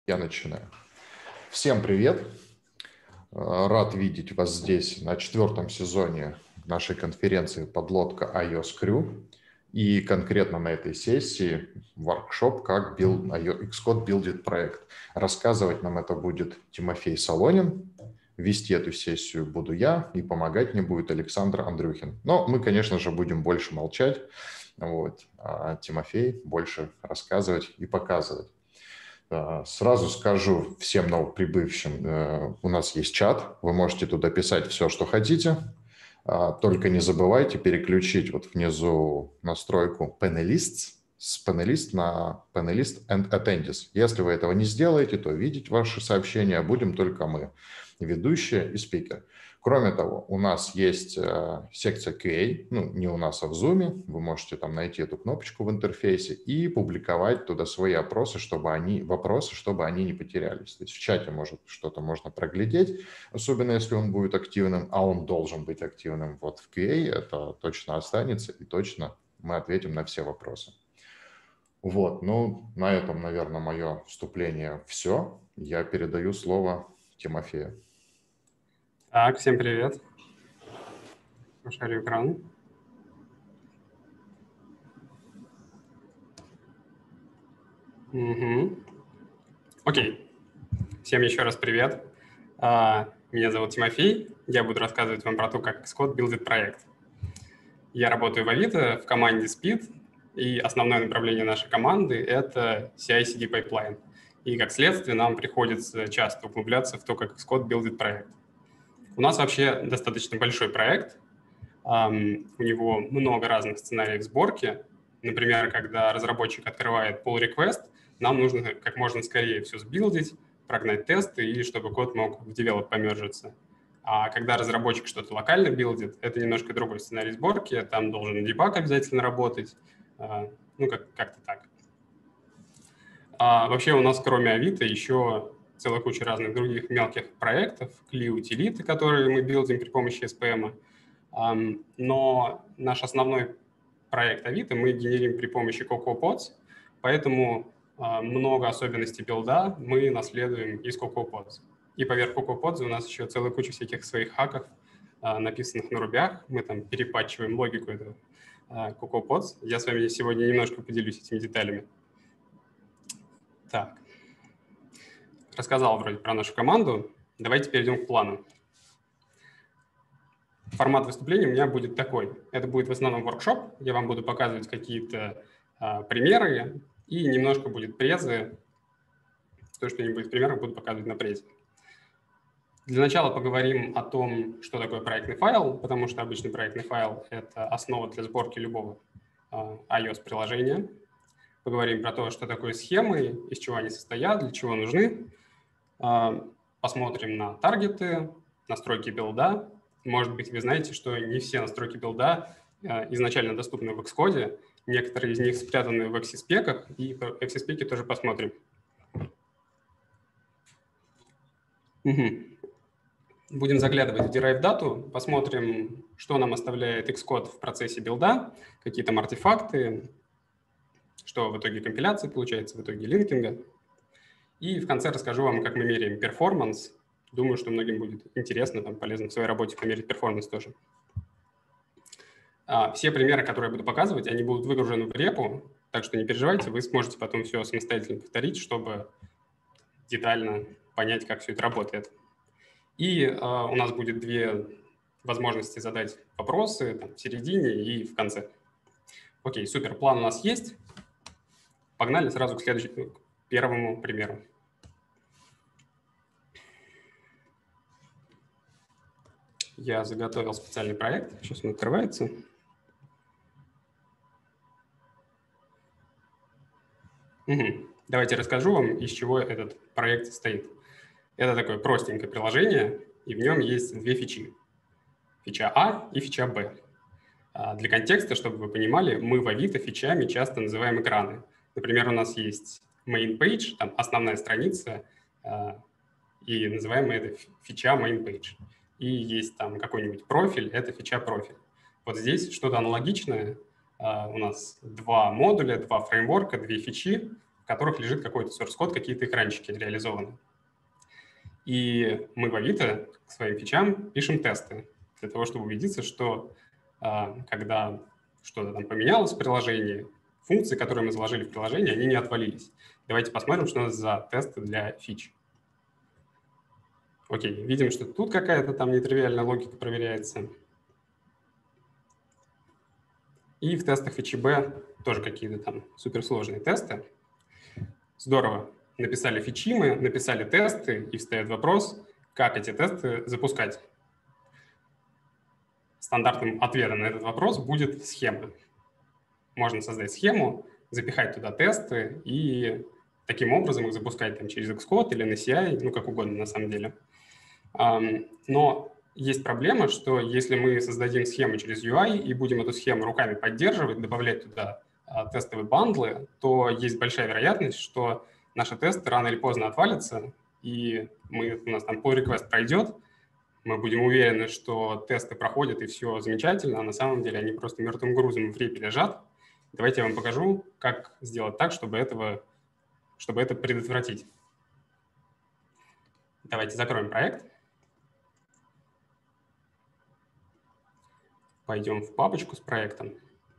Я начинаю. Всем привет! Рад видеть вас здесь на 4-м сезоне нашей конференции «Подлодка iOS Crew». И конкретно на этой сессии воркшоп «Как Xcode билдит проект». Рассказывать нам это будет Тимофей Солонин. Вести эту сессию буду я, и помогать мне будет Александр Андрюхин. Но мы, конечно же, будем больше молчать, а Тимофей больше рассказывать и показывать. Сразу скажу всем новоприбывшим, у нас есть чат, вы можете туда писать все, что хотите, только не забывайте переключить вот внизу настройку Panelists с Panelist на Panelist and Attendees. Если вы этого не сделаете, то видеть ваши сообщения будем только мы, ведущие и спикер. Кроме того, у нас есть секция QA, не у нас, а в Zoom. Вы можете там найти эту кнопочку в интерфейсе и публиковать туда свои вопросы, чтобы они не потерялись. То есть в чате что-то можно проглядеть, особенно если он будет активным, а он должен быть активным. Вот в QA это точно останется, и точно мы ответим на все вопросы. На этом, наверное, мое вступление все. Я передаю слово Тимофею. Так, всем привет. Пошарю экран. Окей. Всем еще раз привет. Меня зовут Тимофей. Я буду рассказывать вам про то, как Xcode билдит проект. Я работаю в Авито в команде Speed, и основное направление нашей команды — это CI/CD pipeline. И как следствие нам приходится часто углубляться в то, как Xcode билдит проект. У нас вообще достаточно большой проект. У него много разных сценариев сборки. Например, когда разработчик открывает pull request, нам нужно как можно скорее все сбилдить, прогнать тесты и чтобы код мог в develop помержиться. А когда разработчик что-то локально билдит, это немножко другой сценарий сборки, там должен дебаг обязательно работать, как-то так. Вообще у нас кроме Авито еще целая куча разных других мелких проектов, CLI-утилиты, которые мы билдим при помощи SPM. Но наш основной проект Авито мы генерим при помощи CocoaPods, поэтому много особенностей билда мы наследуем из CocoaPods. И поверх CocoaPods у нас еще целая куча всяких своих хаков, написанных на рубях. Мы там перепатчиваем логику этого CocoaPods. Я с вами сегодня немножко поделюсь этими деталями. Так. Рассказал вроде про нашу команду. Давайте перейдем к плану. Формат выступления у меня будет такой. Это будет в основном воркшоп. Я вам буду показывать какие-то примеры, и немножко будет презы. То, что не будет в примерах, буду показывать на презе. Для начала поговорим о том, что такое проектный файл, потому что обычный проектный файл — это основа для сборки любого iOS-приложения. Поговорим про то, что такое схемы, из чего они состоят, для чего нужны. Посмотрим на таргеты, настройки билда. Может быть, вы знаете, что не все настройки билда изначально доступны в Xcode. Некоторые из них спрятаны в XSpec, и в XSpec тоже посмотрим. Будем заглядывать в derive дату, посмотрим, что нам оставляет Xcode в процессе билда, какие там артефакты, что в итоге компиляции получается, в итоге линкинга. И в конце расскажу вам, как мы меряем перформанс. Думаю, что многим будет интересно, полезно в своей работе померить перформанс тоже. Все примеры, которые я буду показывать, они будут выгружены в репу, так что не переживайте, вы сможете потом все самостоятельно повторить, чтобы детально понять, как все это работает. И у нас будет две возможности задать вопросы в середине и в конце. Окей, супер, план у нас есть. Погнали сразу к первому примеру. Я заготовил специальный проект. Сейчас он открывается. Давайте расскажу вам, из чего этот проект состоит. Это такое простенькое приложение, и в нем есть две фичи. Фича А и фича Б. Для контекста, чтобы вы понимали, мы в Авито фичами часто называем экраны. Например, у нас есть main page, там основная страница, и называем мы это фича main page. И есть там какой-нибудь профиль, это фича профиль. Вот здесь что-то аналогичное. У нас два модуля, два фреймворка, две фичи. которых лежит какой-то source-код, какие-то экранчики реализованы. И мы в Авито к своим фичам пишем тесты для того, чтобы убедиться, что когда что-то там поменялось в приложении, функции, которые мы заложили в приложение, они не отвалились. Давайте посмотрим, что у нас за тесты для фич. Окей, видим, что тут какая-то там нетривиальная логика проверяется. И в тестах фичи B тоже какие-то там суперсложные тесты. Здорово. Написали фичи мы, написали тесты, и встает вопрос, как эти тесты запускать. Стандартным ответом на этот вопрос будет схема. Можно создать схему, запихать туда тесты и таким образом их запускать там, через Xcode или на CI, ну как угодно на самом деле. Но есть проблема, что если мы создадим схему через UI и будем эту схему руками поддерживать, добавлять туда тестовые бандлы, то есть большая вероятность, что наши тесты рано или поздно отвалятся, и у нас там pull request пройдет, мы будем уверены, что тесты проходят и все замечательно, а на самом деле они просто мертвым грузом в репе лежат. Давайте я вам покажу, как сделать так, чтобы это предотвратить. Давайте закроем проект. Пойдем в папочку с проектом.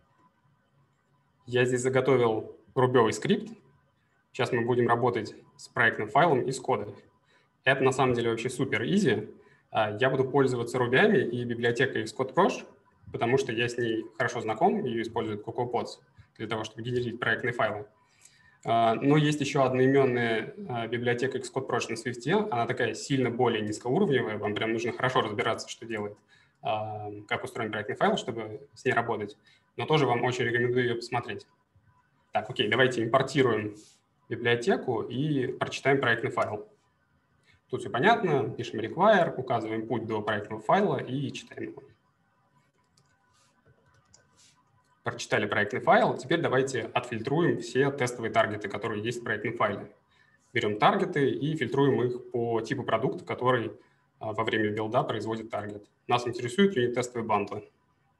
Я здесь заготовил рубевый скрипт. Сейчас мы будем работать с проектным файлом из кода. Это на самом деле вообще супер изи. Я буду пользоваться рубями и библиотекой XcodeProsh, потому что я с ней хорошо знаком, ее использует CocoaPods для того, чтобы генерить проектные файлы. Но есть еще одноименная библиотека XcodeProsh на Swift. Она такая сильно более низкоуровневая, вам прям нужно хорошо разбираться, что делает, как устроен проектный файл, чтобы с ней работать. Но тоже вам очень рекомендую ее посмотреть. Так, окей, давайте импортируем библиотеку и прочитаем проектный файл. Тут все понятно, пишем require, указываем путь до проектного файла и читаем его. Прочитали проектный файл, теперь давайте отфильтруем все тестовые таргеты, которые есть в проектном файле. Берем таргеты и фильтруем их по типу продукта, который во время билда производит таргет. Нас интересуют юнит-тестовые бандлы.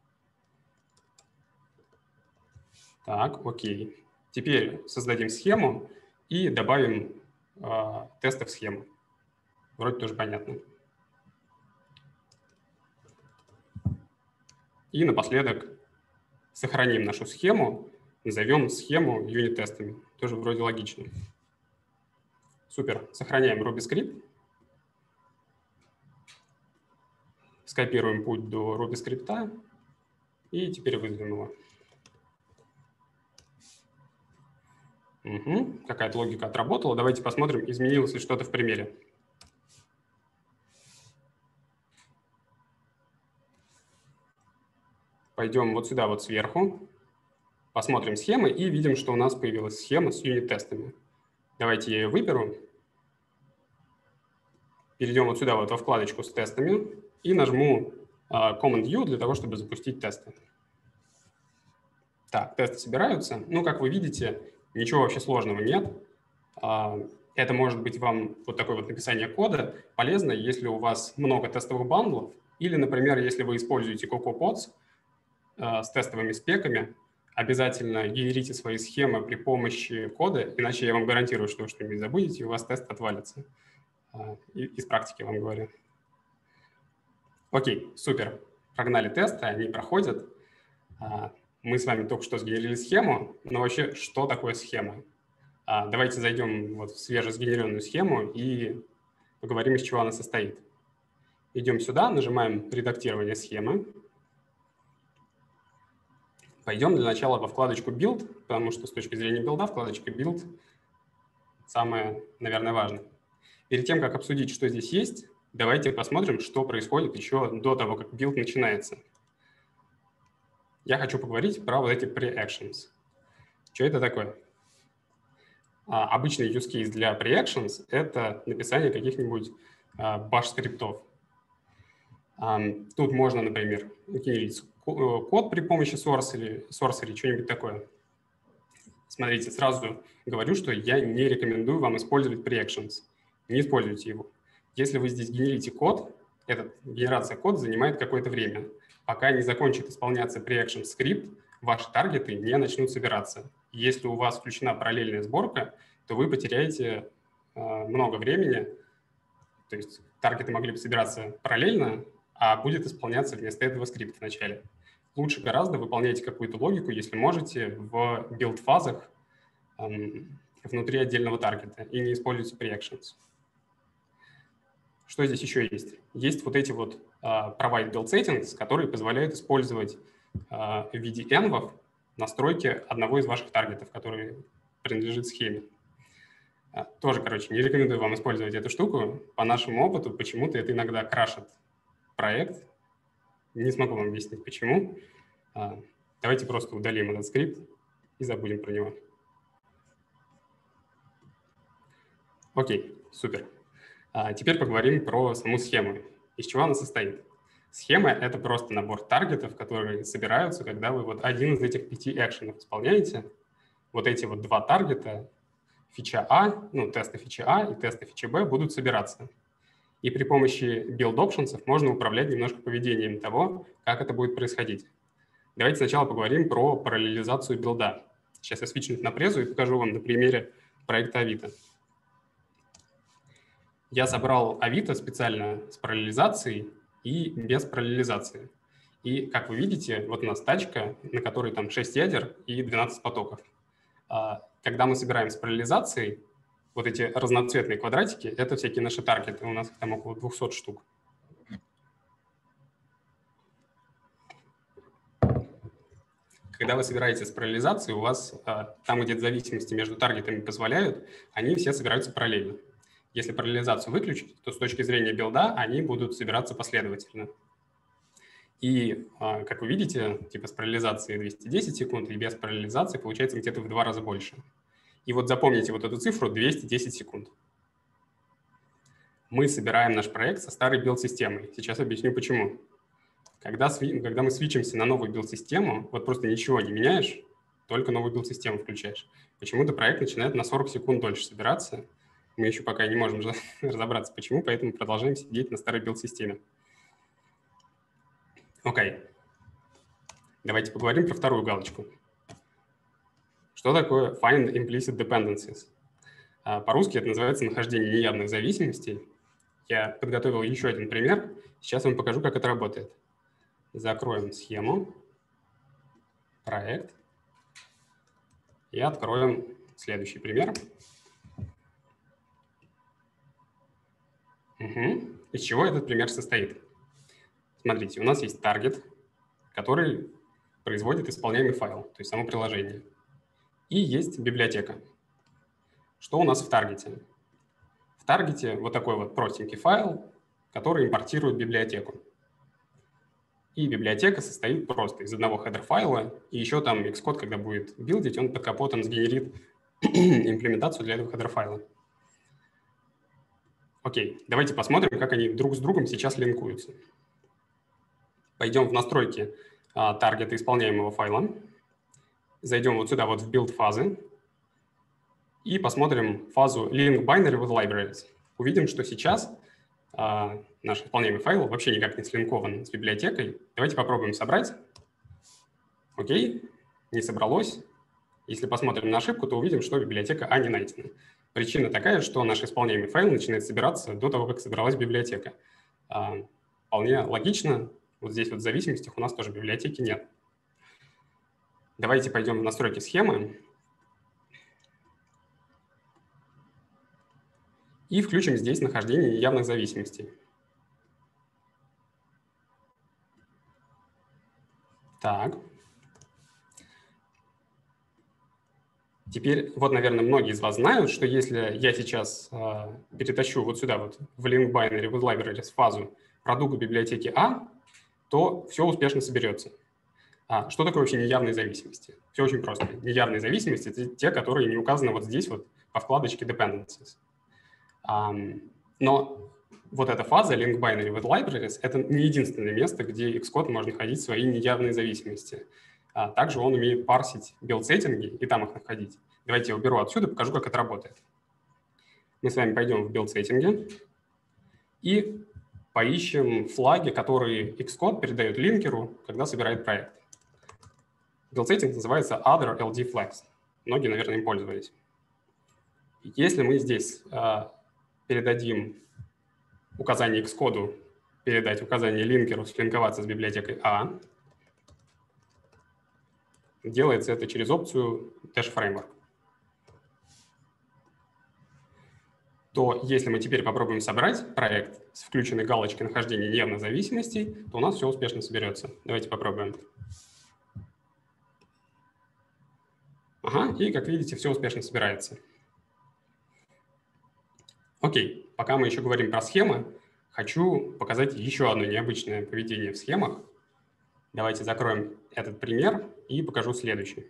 Так, окей. Теперь создадим схему и добавим тесты в схему. Вроде тоже понятно. И напоследок сохраним нашу схему, назовем схему юнит-тестами. Тоже вроде логично. Супер. Сохраняем Ruby скрипт. Скопируем путь до Ruby скрипта и теперь вызовем его. Угу. Какая-то логика отработала. Давайте посмотрим, изменилось ли что-то в примере. Пойдем вот сюда вот сверху, посмотрим схемы и видим, что у нас появилась схема с юнит-тестами. Давайте я ее выберу. Перейдем вот сюда вот во вкладочку с тестами и нажму Command-U для того, чтобы запустить тесты. Так, тесты собираются. Ну, как вы видите, ничего вообще сложного нет. Это может быть вам вот такое вот написание кода полезно, если у вас много тестовых бандлов или, например, если вы используете CocoaPods с тестовыми спеками, обязательно генерите свои схемы при помощи кода, иначе я вам гарантирую, что вы что-нибудь забудете, и у вас тест отвалится. Из практики вам говорю. Окей, супер. Прогнали тесты, они проходят. Мы с вами только что сгенерили схему, но вообще, что такое схема? Давайте зайдем вот в свежесгенеренную схему и поговорим, из чего она состоит. Идем сюда, нажимаем «Редактирование схемы». Пойдем для начала во вкладочку Build, потому что с точки зрения билда вкладочка Build самое, наверное, важное. Перед тем, как обсудить, что здесь есть, давайте посмотрим, что происходит еще до того, как билд начинается. Я хочу поговорить про вот эти pre-actions. Что это такое? Обычный use case для pre-actions — это написание каких-нибудь bash-скриптов. Тут можно, например, генерить код при помощи sorcery, что-нибудь такое. Смотрите, сразу говорю, что я не рекомендую вам использовать pre-actions. Не используйте его. Если вы здесь генерите код, генерация кода занимает какое-то время. Пока не закончит исполняться pre-action скрипт, ваши таргеты не начнут собираться. И Если у вас включена параллельная сборка, то вы потеряете много времени. То есть таргеты могли бы собираться параллельно, а будет исполняться вместо этого скрипт в начале. Лучше гораздо выполняйте какую-то логику, если можете, в билд-фазах внутри отдельного таргета и не используйте preactions. Что здесь еще есть? Есть вот эти вот provide build settings, которые позволяют использовать в виде env настройки одного из ваших таргетов, который принадлежит схеме. Тоже, короче, не рекомендую вам использовать эту штуку. По нашему опыту почему-то это иногда крашит проект. Не смогу вам объяснить, почему. Давайте просто удалим этот скрипт и забудем про него. Окей, супер. Теперь поговорим про саму схему. Из чего она состоит? Схема — это просто набор таргетов, которые собираются, когда вы вот один из этих 5 экшенов исполняете. Вот эти вот 2 таргета, фича А, ну, тесты фичи А и тесты фичи Б будут собираться. И при помощи build options можно управлять немножко поведением того, как это будет происходить. Давайте сначала поговорим про параллелизацию билда. Сейчас я свитчну на презу и покажу вам на примере проекта Авито. Я собрал Авито специально с параллелизацией и без параллелизации. И, как вы видите, вот у нас тачка, на которой там 6 ядер и 12 потоков. Когда мы собираем с параллелизацией, вот эти разноцветные квадратики — это всякие наши таргеты. У нас там около 200 штук. Когда вы собираете с параллелизацией, у вас там, где зависимости между таргетами позволяют, они все собираются параллельно. Если параллелизацию выключить, то с точки зрения билда они будут собираться последовательно. И, как вы видите, типа с параллелизацией 210 секунд и без параллелизации получается где-то в 2 раза больше. И вот запомните вот эту цифру 210 секунд. Мы собираем наш проект со старой билд-системой. Сейчас объясню, почему. Когда мы свитчимся на новую билд-систему, вот просто ничего не меняешь, только новую билд-систему включаешь. Почему-то проект начинает на 40 секунд дольше собираться. Мы еще пока не можем разобраться, почему, поэтому продолжаем сидеть на старой билд-системе. Окей. Давайте поговорим про вторую галочку. Что такое find implicit dependencies? По-русски это называется нахождение неявных зависимостей. Я подготовил еще один пример. Сейчас вам покажу, как это работает. Закроем схему, проект и откроем следующий пример. Из чего этот пример состоит? Смотрите, у нас есть таргет, который производит исполняемый файл, то есть само приложение. И есть библиотека. Что у нас в таргете? В таргете вот такой вот простенький файл, который импортирует библиотеку. И библиотека состоит просто из одного хедер-файла, и еще там Xcode, когда будет билдить, он под капотом сгенерит имплементацию для этого хедер-файла. Окей, давайте посмотрим, как они друг с другом сейчас линкуются. Пойдем в настройки таргета исполняемого файла. Зайдем вот сюда, вот в билд-фазы. И посмотрим фазу link binary with libraries. Увидим, что сейчас наш исполняемый файл вообще никак не слинкован с библиотекой. Давайте попробуем собрать. Окей, не собралось. Если посмотрим на ошибку, то увидим, что библиотека А не найдена. Причина такая, что наш исполняемый файл начинает собираться до того, как собралась библиотека. Вполне логично. Вот здесь вот в зависимостях у нас тоже библиотеки нет. Давайте пойдем в настройки схемы. И включим здесь нахождение неявных зависимостей. Так. Теперь, вот, наверное, многие из вас знают, что если я сейчас перетащу вот сюда, вот в link binary with libraries фазу продукта библиотеки А, то все успешно соберется. Что такое вообще неявные зависимости? Все очень просто. Неявные зависимости — это те, которые не указаны вот здесь вот по вкладочке dependencies. Но вот эта фаза link binary with libraries — это не единственное место, где Xcode может находить свои неявные зависимости. Также он умеет парсить билд-сеттинги и там их находить. Давайте я уберу отсюда, покажу, как это работает. Мы с вами пойдем в билд-сеттинги и поищем флаги, которые Xcode передает линкеру, когда собирает проект. Билд-сеттинг называется Other LD Flags. многие, наверное, им пользовались. Если мы здесь передадим указание Xcode, передать указание линкеру слинковаться с библиотекой А, делается это через опцию Dash Framework. То если мы теперь попробуем собрать проект с включенной галочкой нахождения неявных зависимостей, то у нас все успешно соберется. Давайте попробуем. Ага, и, как видите, все успешно собирается. Окей, пока мы еще говорим про схемы, хочу показать еще одно необычное поведение в схемах. Давайте закроем этот пример и покажу следующий.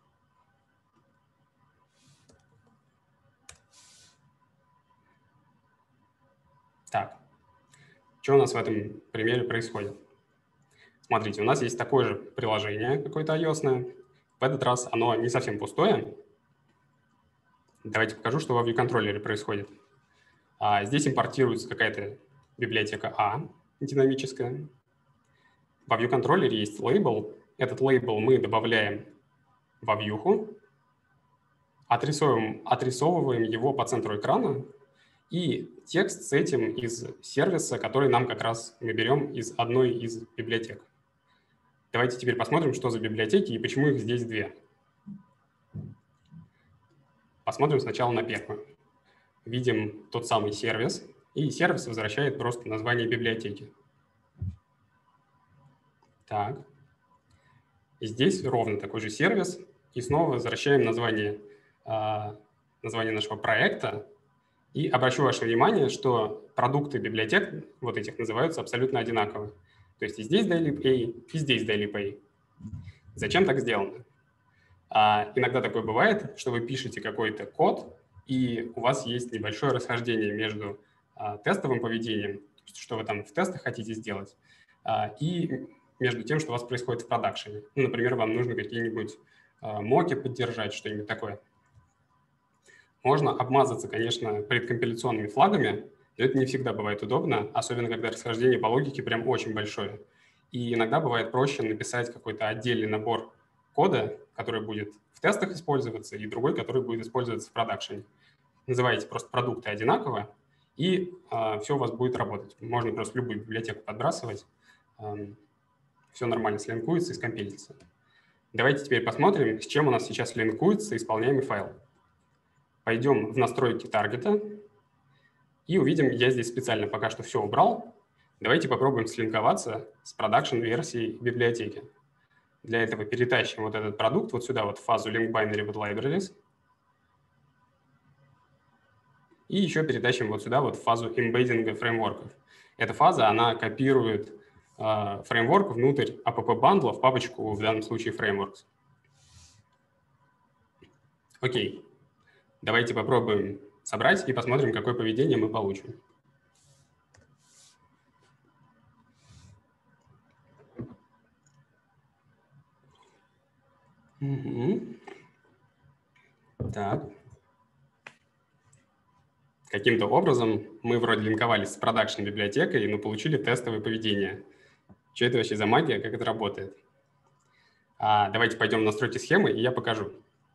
Так, что у нас в этом примере происходит? Смотрите, у нас есть такое же приложение какое-то iOS-ное. В этот раз оно не совсем пустое. Давайте покажу, что во view-контроллере происходит. Здесь импортируется какая-то библиотека А динамическая. Во view-контроллере есть лейбл. Этот лейбл мы добавляем во вьюху, отрисовываем его по центру экрана, и текст с этим из сервиса, который нам как раз мы берем из одной из библиотек. Давайте теперь посмотрим, что за библиотеки и почему их здесь две. Посмотрим сначала на первую. Видим тот самый сервис, и сервис возвращает просто название библиотеки. Так. И здесь ровно такой же сервис, и снова возвращаем название нашего проекта. И обращу ваше внимание, что продукты библиотек вот этих называются абсолютно одинаково. То есть и здесь daily pay, и здесь daily pay. Зачем так сделано? Иногда такое бывает, что вы пишете какой-то код, и у вас есть небольшое расхождение между тестовым поведением, что вы там в тестах хотите сделать, и между тем, что у вас происходит в продакшене. Ну, например, вам нужно какие-нибудь моки поддержать, что-нибудь такое. Можно обмазаться, конечно, предкомпиляционными флагами, но это не всегда бывает удобно, особенно когда расхождение по логике прям очень большое. И иногда бывает проще написать какой-то отдельный набор кода, который будет в тестах использоваться, и другой, который будет использоваться в продакшене. Называете просто продукты одинаково, и все у вас будет работать. Можно просто любую библиотеку подбрасывать, все нормально слинкуется и скомпилится. Давайте теперь посмотрим, с чем у нас сейчас линкуется исполняемый файл. Пойдем в настройки таргета и увидим, я здесь специально пока что все убрал. Давайте попробуем слинковаться с продакшн-версией библиотеки. Для этого перетащим вот этот продукт вот сюда, вот в фазу link binary with libraries. И еще перетащим вот сюда, вот в фазу эмбеддинга фреймворков. Эта фаза, она копирует фреймворк внутрь app-бандла в папочку, в данном случае frameworks. Окей. Давайте попробуем собрать и посмотрим, какое поведение мы получим. Так. Каким-то образом мы вроде линковались с продакшн-библиотекой, но получили тестовое поведение. Что это вообще за магия, как это работает? Давайте пойдем в настройки схемы, и я покажу.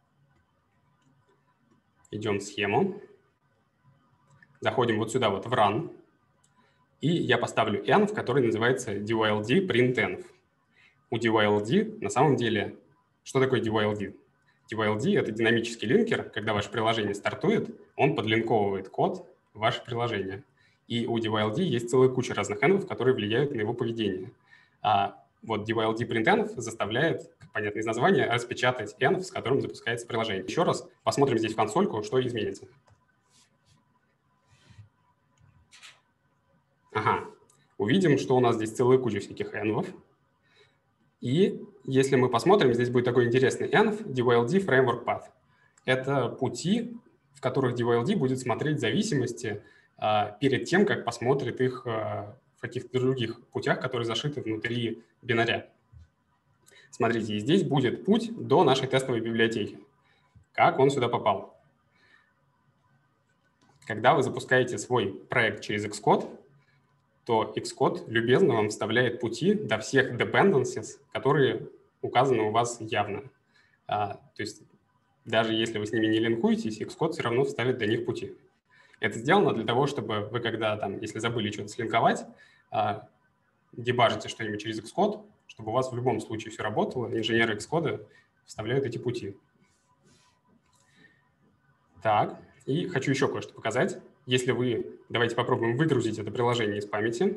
Идем в схему, заходим вот сюда, вот в Run, и я поставлю env, который называется dYLD print_env. У dYLD на самом деле, что такое dYLD? dYLD — это динамический линкер, когда ваше приложение стартует, он подлинковывает код в ваше приложение. И у dYLD есть целая куча разных env, которые влияют на его поведение. Вот dYLD print_env заставляет, как понятно из названия, распечатать env, с которым запускается приложение. Еще раз посмотрим здесь в консольку, что изменится. Ага, увидим, что у нас здесь целая куча всяких env. И если мы посмотрим, здесь будет такой интересный env dYLD framework path. Это пути, в которых dYLD будет смотреть зависимости перед тем, как посмотрит их в каких-то других путях, которые зашиты внутри бинаря. Смотрите, здесь будет путь до нашей тестовой библиотеки. Как он сюда попал? Когда вы запускаете свой проект через Xcode, то Xcode любезно вам вставляет пути до всех dependencies, которые указаны у вас явно. То есть Даже если вы с ними не линкуетесь, Xcode все равно вставит для них пути. Это сделано для того, чтобы вы, когда там, если забыли что-то слинковать, дебажите что-нибудь через Xcode, чтобы у вас в любом случае все работало, инженеры Xcode вставляют эти пути. Так, и хочу еще кое-что показать. Если вы, давайте попробуем выгрузить это приложение из памяти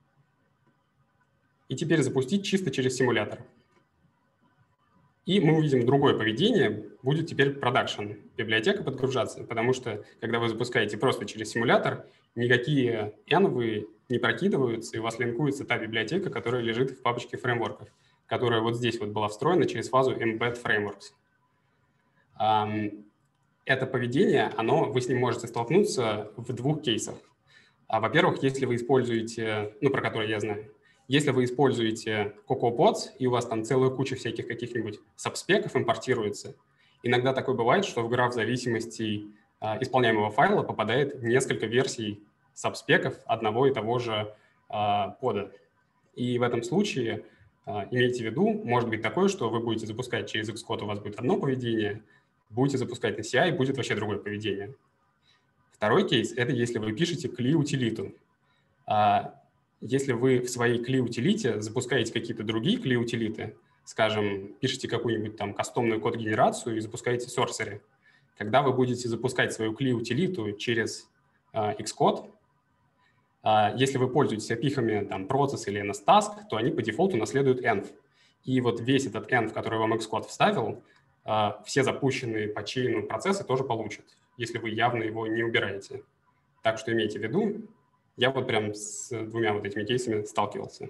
и теперь запустить чисто через симулятор. И мы увидим другое поведение, будет теперь продакшн, библиотека подгружаться, потому что, когда вы запускаете просто через симулятор, никакие env не прокидываются, и у вас линкуется та библиотека, которая лежит в папочке фреймворков, которая вот здесь вот была встроена через фазу embed frameworks. Это поведение, вы с ним можете столкнуться в двух кейсах. Во-первых, если вы используете, про которые я знаю, если вы используете CocoaPods, и у вас там целая куча всяких каких-нибудь сабспеков импортируется, иногда такое бывает, что в граф зависимостей исполняемого файла попадает несколько версий сабспеков одного и того же пода. И в этом случае имейте в виду, может быть такое, что вы будете запускать через Xcode, у вас будет одно поведение, будете запускать на CI, будет вообще другое поведение. Второй кейс — это если вы пишете CLI-утилиту. Если вы в своей CLI-утилите запускаете какие-то другие CLI-утилиты, скажем, пишете какую-нибудь там кастомную код-генерацию и запускаете Sorcery, когда вы будете запускать свою CLI-утилиту через Xcode, если вы пользуетесь опихами там process или nstask, то они по дефолту наследуют env. И вот весь этот env, который вам Xcode вставил, все запущенные по чейну процессы тоже получат, если вы явно его не убираете. Так что имейте в виду, я вот прям с двумя вот этими кейсами сталкивался.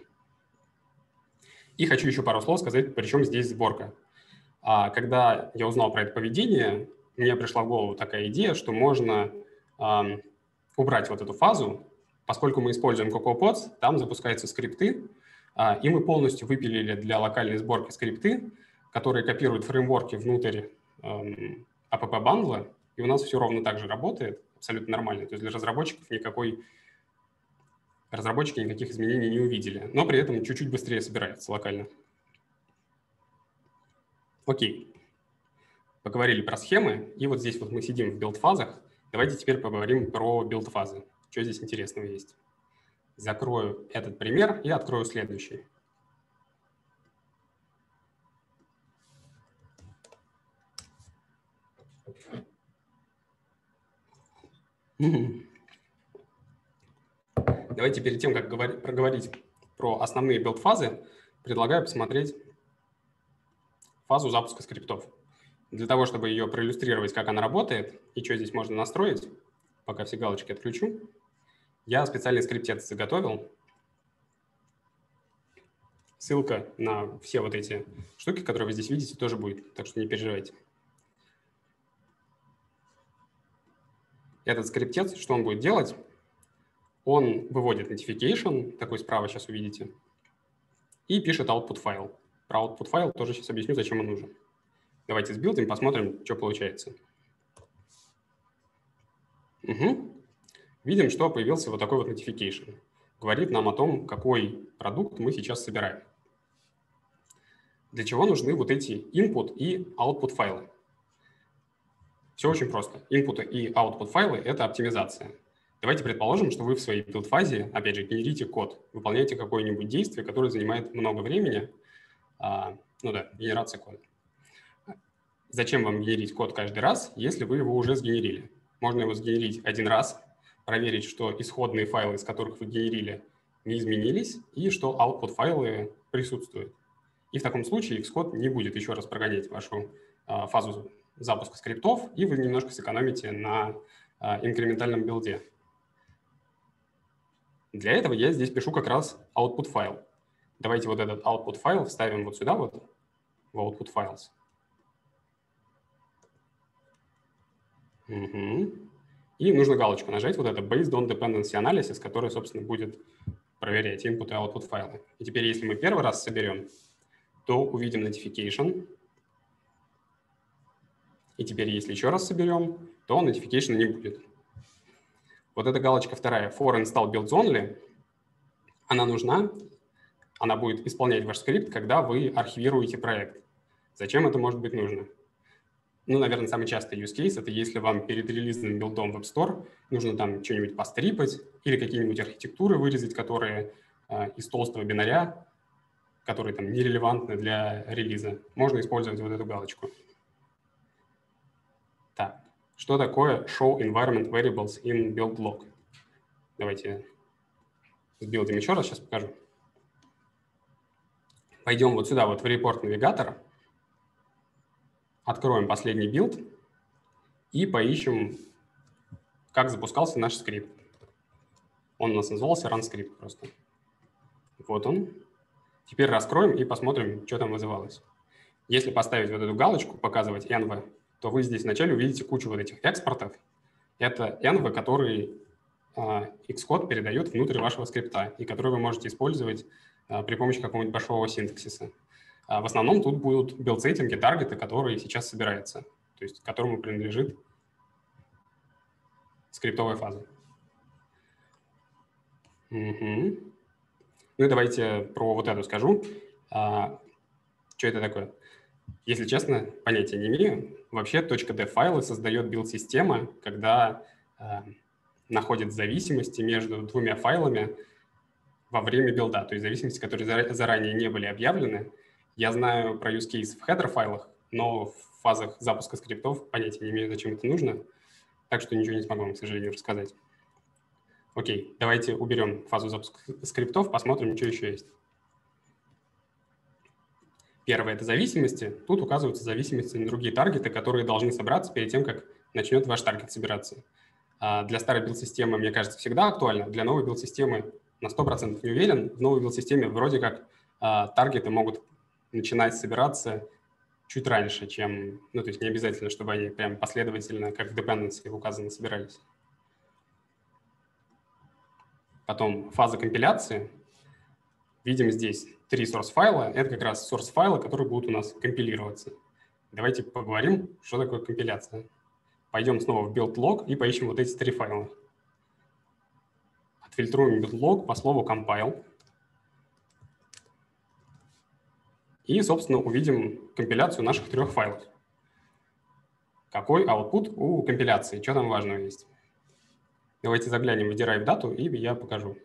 И хочу еще пару слов сказать, при чем здесь сборка. Когда я узнал про это поведение, мне пришла в голову такая идея, что можно убрать вот эту фазу, поскольку мы используем CocoaPods, там запускаются скрипты, и мы полностью выпилили для локальной сборки скрипты, которые копируют фреймворки внутрь app-бандла, и у нас все ровно так же работает, абсолютно нормально. То есть для разработчиков разработчики никаких изменений не увидели, но при этом чуть-чуть быстрее собирается локально. Окей. Поговорили про схемы, и вот здесь вот мы сидим в билд-фазах. Давайте теперь поговорим про билд-фазы. Что здесь интересного есть? Закрою этот пример и открою следующий. Давайте перед тем, как проговорить про основные билд-фазы, предлагаю посмотреть фазу запуска скриптов. Для того, чтобы ее проиллюстрировать, как она работает и что здесь можно настроить, пока все галочки отключу, я специальный скриптец заготовил. Ссылка на все вот эти штуки, которые вы здесь видите, тоже будет, так что не переживайте. Этот скриптец, что он будет делать? Он выводит notification, такой справа сейчас увидите, и пишет output файл. Про output файл тоже сейчас объясню, зачем он нужен. Давайте сбилдим, посмотрим, что получается. Видим, что появился вот такой вот notification. Говорит нам о том, какой продукт мы сейчас собираем. Для чего нужны вот эти input и output файлы? Все очень просто. Input и output файлы — это оптимизация. Давайте предположим, что вы в своей билд-фазе, опять же, генерите код, выполняете какое-нибудь действие, которое занимает много времени. Генерация кода. Зачем вам генерить код каждый раз, если вы его уже сгенерили? Можно его сгенерить один раз, проверить, что исходные файлы, из которых вы генерили, не изменились, и что output файлы присутствуют. И в таком случае Xcode не будет еще раз прогонять вашу фазу запуска скриптов, и вы немножко сэкономите на инкрементальном билде. Для этого я здесь пишу как раз output файл. Давайте вот этот output файл вставим вот сюда, вот, в output files. И нужно галочку нажать, вот это Based on Dependency Analysis, который, собственно, будет проверять input и output файлы. И теперь, если мы первый раз соберем, то увидим notification. И теперь, если еще раз соберем, то notification не будет. Вот эта галочка вторая, for install builds only, она нужна, она будет исполнять ваш скрипт, когда вы архивируете проект. Зачем это может быть нужно? Ну, наверное, самый частый use case — это если вам перед релизным билдом в App Store нужно там что-нибудь пострипать или какие-нибудь архитектуры вырезать, которые из толстого бинаря, которые там нерелевантны для релиза. Можно использовать вот эту галочку. Так, что такое show environment variables in build log? Давайте сбилдим еще раз, сейчас покажу. Пойдем вот сюда, вот в репорт-навигатор, откроем последний билд и поищем, как запускался наш скрипт. Он у нас назывался run-script просто. Вот он. Теперь раскроем и посмотрим, что там вызывалось. Если поставить вот эту галочку, показывать env, то вы здесь вначале увидите кучу вот этих экспортов. Это env, который Xcode передает внутрь вашего скрипта и который вы можете использовать при помощи какого-нибудь большого синтаксиса. В основном тут будут билд-сеттинги, таргеты, которые сейчас собираются, то есть которому принадлежит скриптовая фаза. Угу. Ну и давайте про вот эту скажу. Что это такое? Если честно, понятия не имею. Вообще .def файлы создает билд-система, когда находит зависимости между двумя файлами во время билда, то есть зависимости, которые заранее не были объявлены. Я знаю про use case в header файлах, но в фазах запуска скриптов понятия не имею, зачем это нужно, так что ничего не смогу вам, к сожалению, рассказать. Окей, давайте уберем фазу запуска скриптов, посмотрим, что еще есть. Первое – это зависимости. Тут указываются зависимости на другие таргеты, которые должны собраться перед тем, как начнет ваш таргет собираться. Для старой билд-системы, мне кажется, всегда актуально. Для новой билд-системы на 100% не уверен. В новой билд-системе вроде как таргеты могут начинать собираться чуть раньше, чем… Ну, то есть не обязательно, чтобы они прям последовательно, как в dependency указано, собирались. Потом фаза компиляции. Видим здесь 3 source файла. Это как раз source файлы, которые будут у нас компилироваться. Давайте поговорим, что такое компиляция. Пойдем снова в build log и поищем вот эти 3 файла. Отфильтруем build log по слову compile. И, собственно, увидим компиляцию наших 3 файлов. Какой output у компиляции? Что там важного есть? Давайте заглянем в derive дату, и я покажу.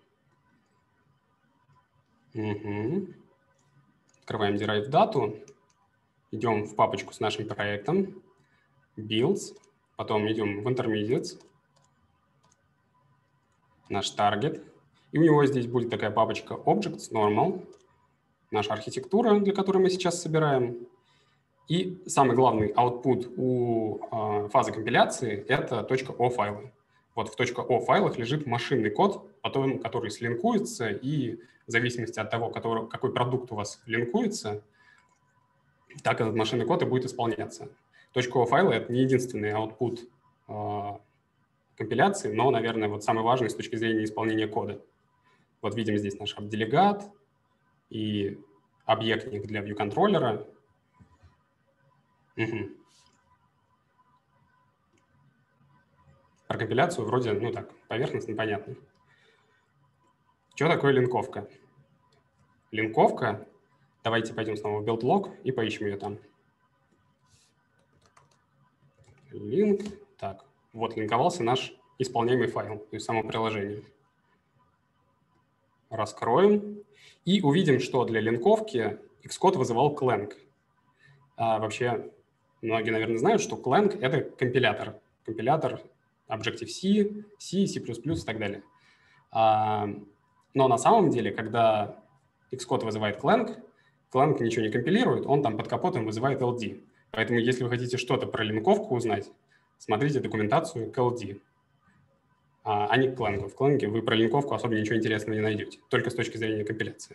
Угу. Открываем derive дату, идем в папочку с нашим проектом, builds, потом идем в intermediates, наш target, и у него здесь будет такая папочка objects, normal, наша архитектура, для которой мы сейчас собираем. И самый главный output у фазы компиляции – это .o файлы. Вот в .o файлах лежит машинный код, потом, который слинкуется, и в зависимости от того, какой продукт у вас линкуется, так этот машинный код и будет исполняться. .o файлы – это не единственный output компиляции, но, наверное, вот самый важный с точки зрения исполнения кода. Вот видим здесь наш app-делегат и объектник для view-контроллера. Угу. Про компиляцию вроде, ну так, поверхностно понятно. Что такое линковка? Линковка, давайте пойдем снова в build log и поищем ее там. Линк, так, вот линковался наш исполняемый файл, то есть само приложение. Раскроем и увидим, что для линковки Xcode вызывал Clang. Вообще, многие, наверное, знают, что Clang — это компилятор. Компилятор Objective-C, C, C++ и так далее. Но на самом деле, когда Xcode вызывает Clang, Clang ничего не компилирует, он там под капотом вызывает LD. Поэтому, если вы хотите что-то про линковку узнать, смотрите документацию к LD, а не к Clang. В Clang вы про линковку особо ничего интересного не найдете, только с точки зрения компиляции.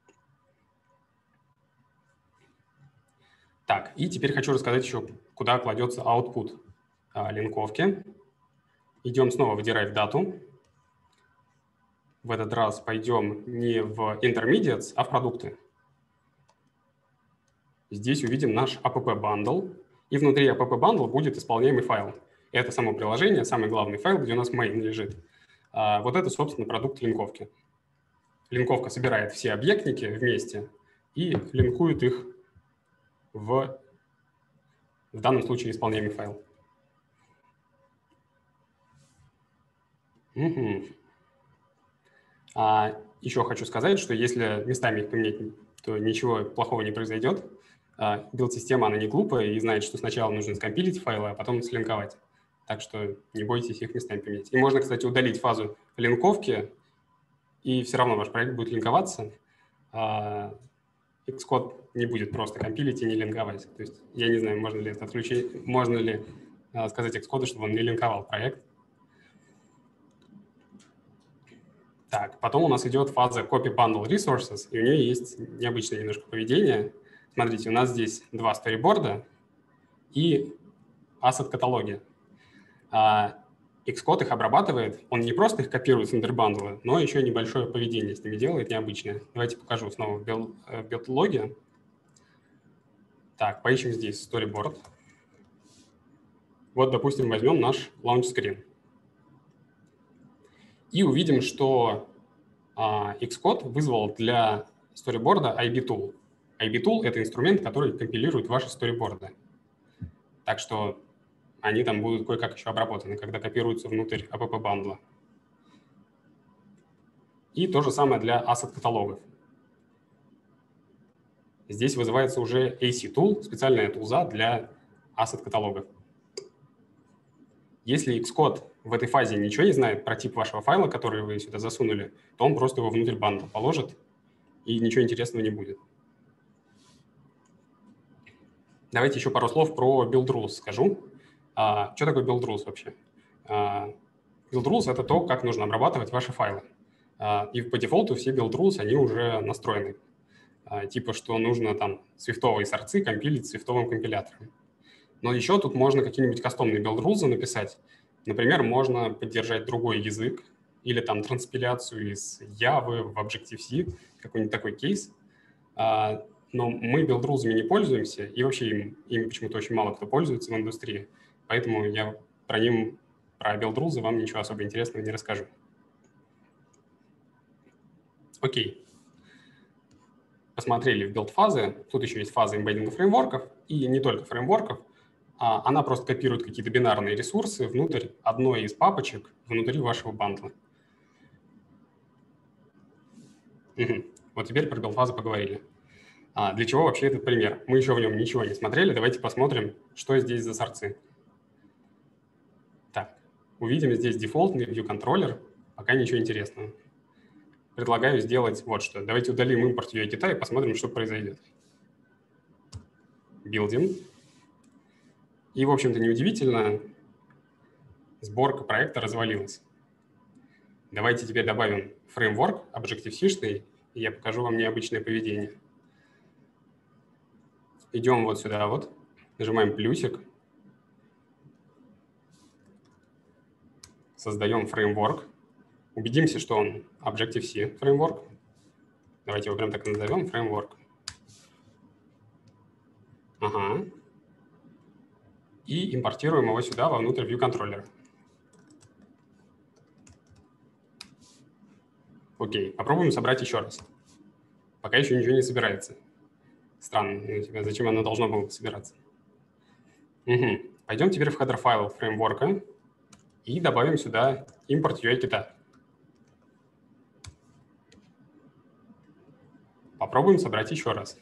Так, и теперь хочу рассказать еще, куда кладется output линковки. Идем снова в derive дату. В этот раз пойдем не в intermediates, а в продукты. Здесь увидим наш app-bundle, и внутри app-bundle будет исполняемый файл. Это само приложение, самый главный файл, где у нас main лежит. Вот это, собственно, продукт линковки. Линковка собирает все объектники вместе и линкует их в в данном случае исполняемый файл. Еще хочу сказать, что если местами их поменять, то ничего плохого не произойдет. Билд-система, она не глупая и знает, что сначала нужно скомпилить файлы, а потом слинковать. Так что не бойтесь их местами поменять. И можно, кстати, удалить фазу линковки, и все равно ваш проект будет линковаться. Xcode не будет просто компилить и не линковать. То есть я не знаю, можно ли это отключить, можно ли сказать Xcode, чтобы он не линковал проект. Так, потом у нас идет фаза Copy Bundle Resources, и у нее есть необычное немножко поведение. Смотрите, у нас здесь два сториборда и asset-каталоги. Xcode их обрабатывает, он не просто их копирует с интербандла, но еще небольшое поведение с ними делает необычное. Давайте покажу снова в билд-логе. Так, поищем здесь storyboard. Вот, допустим, возьмем наш launch-screen. И увидим, что Xcode вызвал для storyboard IB-tool. IB-tool — это инструмент, который компилирует ваши storyboard. Так что они там будут кое-как еще обработаны, когда копируются внутрь app-бандла. И то же самое для asset-каталогов. Здесь вызывается уже AC-tool, специальная тулза для asset-каталогов. Если Xcode в этой фазе ничего не знает про тип вашего файла, который вы сюда засунули, то он просто его внутрь бандла положит, и ничего интересного не будет. Давайте еще пару слов про build rules скажу. Что такое build rules вообще? Build rules — это то, как нужно обрабатывать ваши файлы. И по дефолту все build rules, они уже настроены. Типа, что нужно там свифтовые сорцы компилить свифтовым компилятором. Но еще тут можно какие-нибудь кастомные build rules написать. Например, можно поддержать другой язык или там транспиляцию из Java в Objective-C, какой-нибудь такой кейс. Но мы build rules не пользуемся, и вообще ими почему-то очень мало кто пользуется в индустрии. Поэтому я про build rules вам ничего особо интересного не расскажу. Окей. Посмотрели в билд-фазы. Тут еще есть фаза эмбеддинга фреймворков, и не только фреймворков. Она просто копирует какие-то бинарные ресурсы внутрь одной из папочек внутри вашего бандла. Вот теперь про билд-фазы поговорили. Для чего вообще этот пример? Мы еще в нем ничего не смотрели. Давайте посмотрим, что здесь за сорцы. Так, увидим здесь дефолтный view-контроллер. Пока ничего интересного. Предлагаю сделать вот что. Давайте удалим импорт UI-кита и посмотрим, что произойдет. Билдим. И, в общем-то, неудивительно, сборка проекта развалилась. Давайте теперь добавим фреймворк Objective-C-шный, и я покажу вам необычное поведение. Идем вот сюда вот, нажимаем плюсик, создаем фреймворк, убедимся, что он Objective-C фреймворк. Давайте его прям так и назовем, фреймворк. Ага. И импортируем его сюда, вовнутрь view-контроллера. Окей, попробуем собрать еще раз. Пока еще ничего не собирается. Странно, зачем оно должно было собираться? Пойдем теперь в header файл фреймворка и добавим сюда импорт UI-кита. Попробуем собрать еще раз.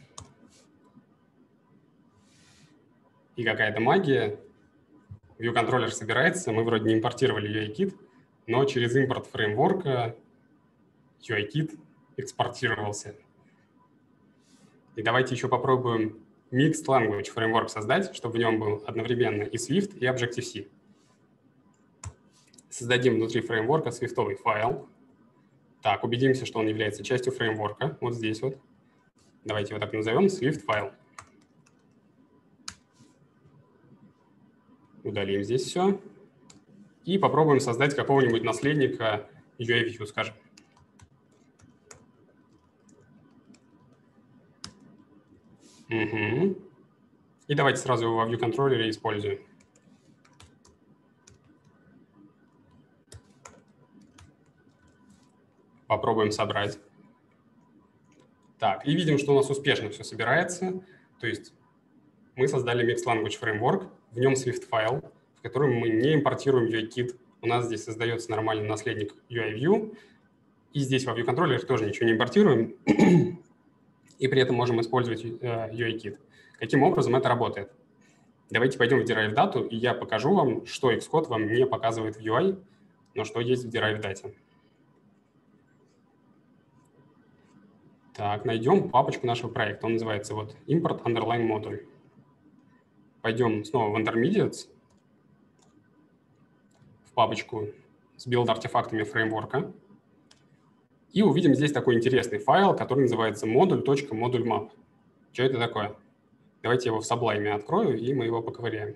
И какая-то магия. View-контроллер собирается, мы вроде не импортировали UI-кит, но через импорт фреймворка UI-кит экспортировался. И давайте еще попробуем Mixed Language фреймворк создать, чтобы в нем был одновременно и Swift, и Objective-C. Создадим внутри фреймворка свифтовый файл. Так, убедимся, что он является частью фреймворка. Вот здесь вот. Давайте его так назовем, Swift файл. Удалим здесь все. И попробуем создать какого-нибудь наследника UI-View, скажем. И давайте сразу его во view-контроллере используем. Попробуем собрать. Так, и видим, что у нас успешно все собирается. То есть мы создали Mixed Language Framework, в нем Swift файл, в котором мы не импортируем UIKit. У нас здесь создается нормальный наследник UIView, и здесь во ViewController тоже ничего не импортируем, и при этом можем использовать UIKit. Каким образом это работает? Давайте пойдем в Derive Data, и я покажу вам, что Xcode вам не показывает в UI, но что есть в Derive Data. Так, найдем папочку нашего проекта. Он называется вот Import Underline Module. Пойдем снова в Intermediates, в папочку с билд-артефактами фреймворка, и увидим здесь такой интересный файл, который называется module.modulemap. Что это такое? Давайте его в Sublime открою, и мы его поковыряем.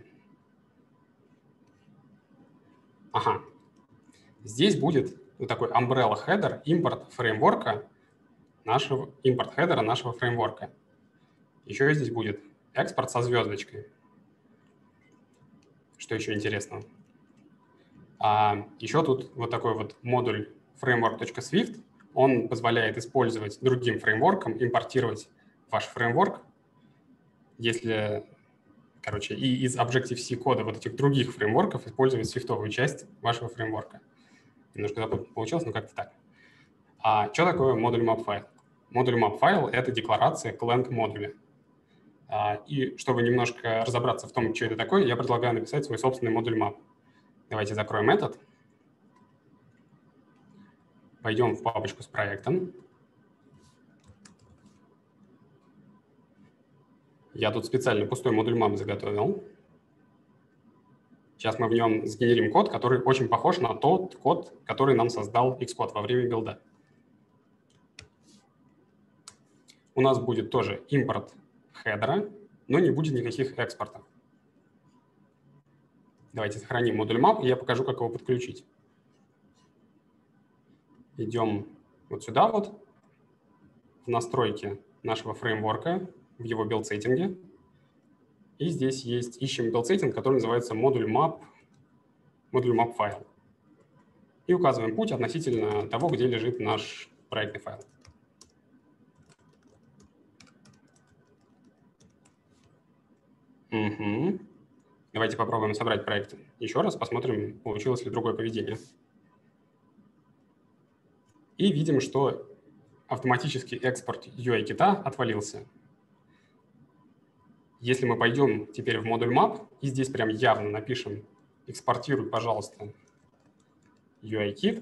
Ага. Здесь будет вот такой umbrella header, импорт фреймворка, импорт хедера нашего фреймворка. Еще здесь будет экспорт со звездочкой. Что еще интересного? Еще тут вот такой вот модуль framework.swift. Он позволяет использовать другим фреймворкам, импортировать ваш фреймворк. Если, и из Objective-C кода вот этих других фреймворков использовать свифтовую часть вашего фреймворка. Немножко запутанно получилось, но как-то так. Что такое модуль map файл? Модуль map файл — это декларация Clang модуля. И чтобы немножко разобраться в том, что это такое, я предлагаю написать свой собственный модуль map. Давайте закроем этот. Пойдем в папочку с проектом. Я тут специально пустой модуль map заготовил. Сейчас мы в нем сгенерим код, который очень похож на тот код, который нам создал Xcode во время билда. У нас будет тоже импорт хедера, но не будет никаких экспортов. Давайте сохраним модуль map, и я покажу, как его подключить. Идем вот сюда вот, в настройки нашего фреймворка, в его билд-сеттинге. И здесь ищем билд-сеттинг, который называется модуль map файл. И указываем путь относительно того, где лежит наш проектный файл. Угу. Давайте попробуем собрать проект еще раз, посмотрим, получилось ли другое поведение. И видим, что автоматический экспорт UI-кита отвалился. Если мы пойдем теперь в модуль map, и здесь прям явно напишем «экспортируй, пожалуйста, UI-кит»,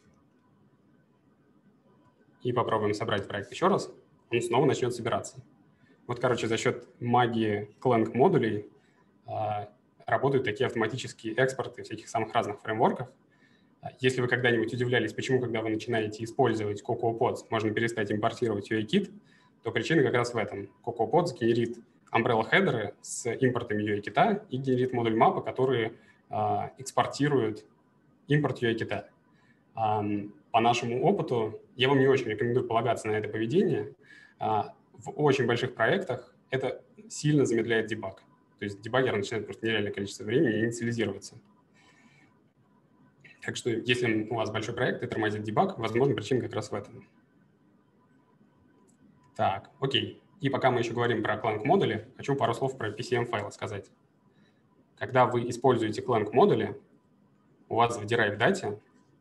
и попробуем собрать проект еще раз, он снова начнет собираться. Вот, за счет магии Clang модулей работают такие автоматические экспорты всяких самых разных фреймворков. Если вы когда-нибудь удивлялись, почему, когда вы начинаете использовать CocoaPods, можно перестать импортировать UI-кит, то причина как раз в этом. CocoaPods генерит umbrella хедеры с импортами UI-кита и генерит модуль мапа, который экспортирует импорт UI-кита. По нашему опыту, я вам не очень рекомендую полагаться на это поведение. В очень больших проектах это сильно замедляет дебаг. То есть дебаггер начинает просто нереальное количество времени инициализироваться. Так что если у вас большой проект и тормозит дебаг, возможно, причина как раз в этом. Так, окей. И пока мы еще говорим про Clang модули, хочу пару слов про PCM-файлы сказать. Когда вы используете Clang модули, у вас в Derive Data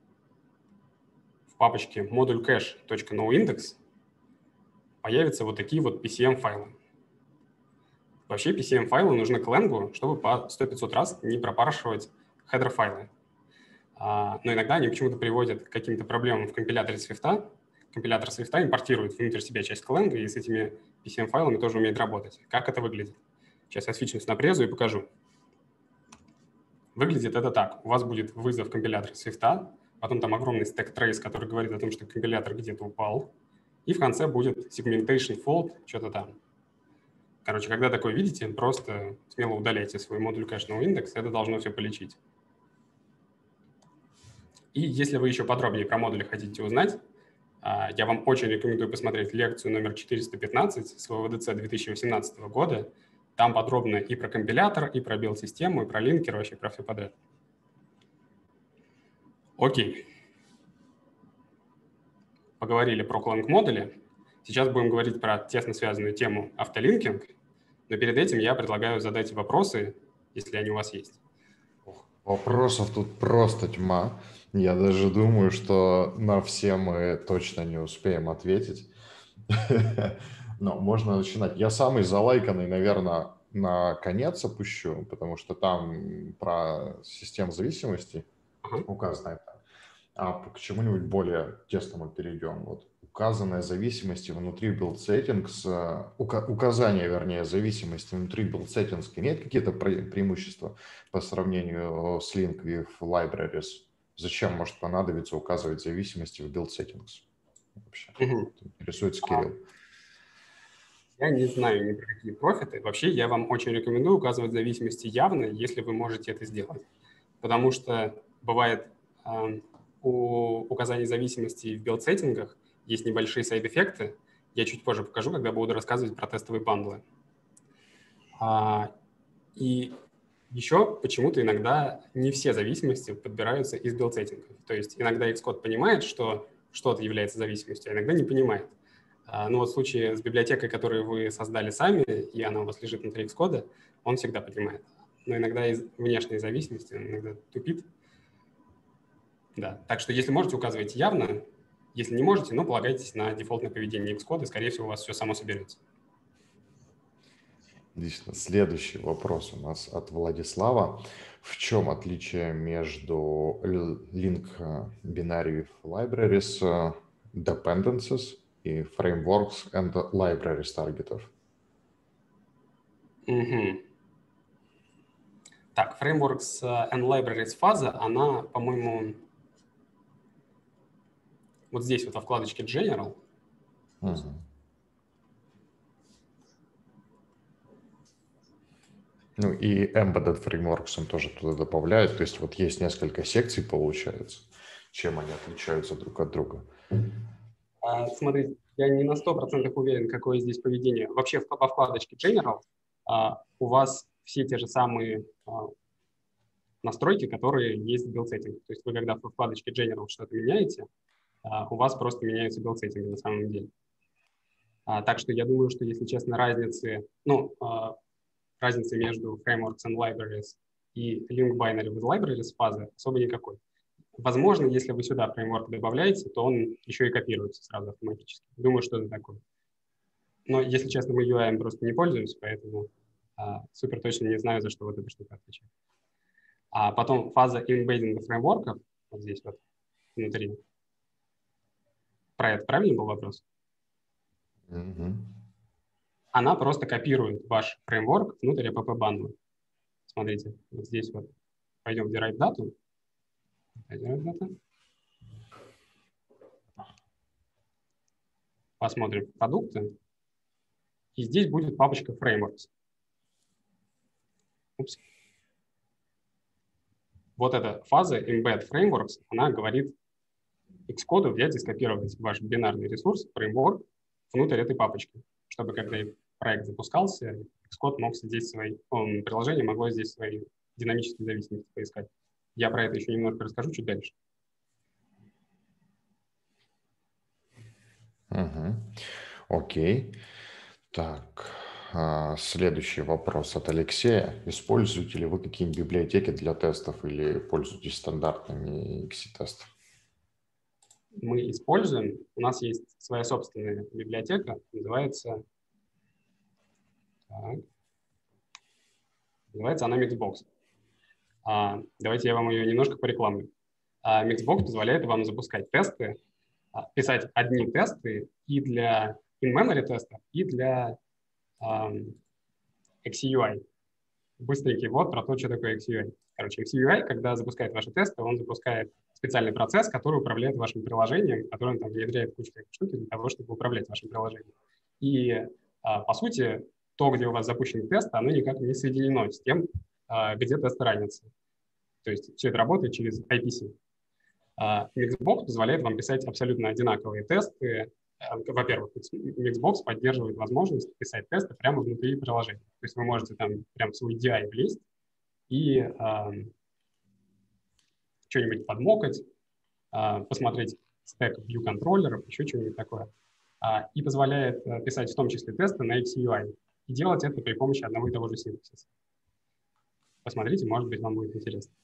в папочке module-cache.noindex появятся вот такие вот PCM-файлы. Вообще PCM-файлы нужны Clang, чтобы по 100-500 раз не пропаршивать хедер-файлы. Но иногда они почему-то приводят к каким-то проблемам в компиляторе Swift. Компилятор Swift импортирует внутрь себя часть Clang, и с этими PCM-файлами тоже умеет работать. Как это выглядит? Сейчас я свитчнусь на презу и покажу. Выглядит это так. У вас будет вызов компилятора Swift, потом там огромный stack trace, который говорит о том, что компилятор где-то упал, и в конце будет segmentation fault, что-то там. Когда такое видите, просто смело удаляйте свой модуль cache-noindex, это должно все полечить. И если вы еще подробнее про модули хотите узнать, я вам очень рекомендую посмотреть лекцию номер 415 с ВВДЦ 2018 года. Там подробно и про компилятор, и про билд-систему, и про линкер, вообще про все подряд. Окей. Поговорили про Clang модули. Сейчас будем говорить про тесно связанную тему автолинкинг. Но перед этим я предлагаю задать вопросы, если они у вас есть. Вопросов тут просто тьма. Я даже думаю, что на все мы точно не успеем ответить. Но можно начинать. Я самый залайканный, наверное, на конец опущу, потому что там про систему зависимости указано это. А к чему-нибудь более тесному перейдем. Вот указанная зависимости внутри build settings, указание, вернее, зависимости внутри build settings имеет какие-то преимущества по сравнению с link with libraries? Зачем может понадобиться указывать зависимости в build settings? Вообще, вот, интересуется Кирилл. Я не знаю ни про какие профиты. Вообще, я вам очень рекомендую указывать зависимости явно, если вы можете это сделать. Потому что бывает у указаний зависимостей в билд-сеттингах есть небольшие сайд-эффекты. Я чуть позже покажу, когда буду рассказывать про тестовые бандлы. И еще почему-то иногда не все зависимости подбираются из билд-сеттингов. То есть иногда Xcode понимает, что что-то является зависимостью, а иногда не понимает. Ну вот в случае с библиотекой, которую вы создали сами, и она у вас лежит внутри Xcode, он всегда понимает. Но иногда из внешней зависимости он иногда тупит. Да. Так что если можете, указывайте явно. Если не можете, ну, полагайтесь на дефолтное поведение Xcode, и, скорее всего, у вас все само соберется. Отлично. Следующий вопрос у нас от Владислава. В чем отличие между link binary libraries, dependencies и frameworks and libraries таргетов? Так, frameworks and libraries фаза, она, по-моему, вот здесь вот во вкладочке General. Ну и embedded frameworks он тоже туда добавляет. То есть вот есть несколько секций, получается. Чем они отличаются друг от друга? Смотрите, я не на 100% уверен, какое здесь поведение. Вообще во вкладочке General у вас все те же самые настройки, которые есть в build setting. То есть вы, когда во вкладочке General что-то меняете, у вас просто меняются build setting на самом деле. Так что я думаю, что, если честно, разницы между frameworks and libraries и link binary with libraries фазы особо никакой. Возможно, если вы сюда фреймворк добавляете, то он еще и копируется сразу автоматически. Думаю, что это такое. Но, если честно, мы UI просто не пользуемся, поэтому супер точно не знаю, за что вот эта штука отвечает. А потом фаза embedding фреймворков, вот здесь вот внутри. Про это правильно был вопрос? Она просто копирует ваш фреймворк внутрь app-бандла. Смотрите, вот здесь вот пойдем в derive data. Посмотрим продукты. И здесь будет папочка frameworks. Упс. Вот эта фаза embed frameworks, она говорит Xcode взять и скопировать ваш бинарный ресурс, фреймворк, внутрь этой папочки, чтобы когда проект запускался, Xcode мог здесь приложение могло здесь свои динамические зависимости поискать. Я про это еще немножко расскажу чуть дальше. Окей. Так, следующий вопрос от Алексея. Используете ли вы какие-нибудь библиотеки для тестов или пользуетесь стандартными XC-тестами? Мы используем, у нас есть своя собственная библиотека, называется она Mixbox. Давайте я вам ее немножко порекламлю. Mixbox позволяет вам запускать тесты, писать одни тесты и для in-memory тестов, и для XUI. Быстренький вот про то, что такое XUI. Короче, XUI, когда запускает ваши тесты, он запускает специальный процесс, который управляет вашим приложением, который он там внедряет кучу штук для того, чтобы управлять вашим приложением. И, по сути, то, где у вас запущен тест, оно никак не соединено с тем, где тесты ранятся. То есть все это работает через IPC. Mixbox позволяет вам писать абсолютно одинаковые тесты. Во-первых, Mixbox поддерживает возможность писать тесты прямо внутри приложения. То есть вы можете там прям в свой DI влезть и что-нибудь подмокать, посмотреть стек view контроллеров, еще что-нибудь такое. И позволяет писать в том числе тесты на XUI. И делать это при помощи одного и того же синтаксиса. Посмотрите, может быть, вам будет интересно.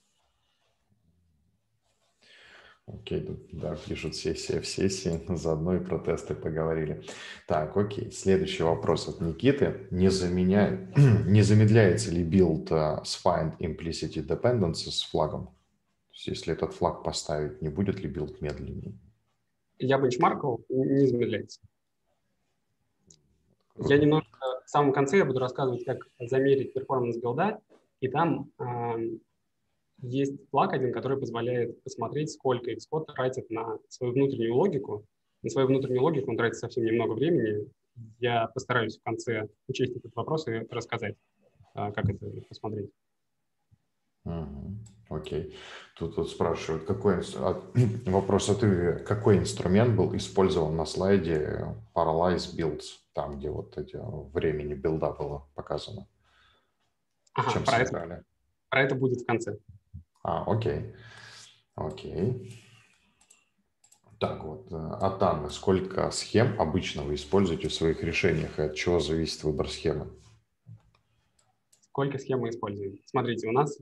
Окей, да, пишут сессия в сессии, заодно и про тесты поговорили. Так, окей, следующий вопрос от Никиты. Не замедляется ли билд с find implicit dependencies с флагом? То есть, если этот флаг поставить, не будет ли билд медленнее? Я бенчмаркал, не замедляется. Круто. Я немножко в самом конце я буду рассказывать, как замерить перформанс билда, и там есть флаг один, который позволяет посмотреть, сколько Xcode тратит на свою внутреннюю логику. На свою внутреннюю логику он тратит совсем немного времени. Я постараюсь в конце учесть этот вопрос и рассказать, как это посмотреть. Окей. Тут спрашивают, вопрос от Иви. Какой инструмент был использован на слайде Parallelize Builds, там, где вот эти времени билда было показано? Ага, Чем собирали? Про это будет в конце. Окей. Окей. Так вот, от Анны. Сколько схем обычно вы используете в своих решениях и от чего зависит выбор схемы? Сколько схем мы используем? Смотрите, у нас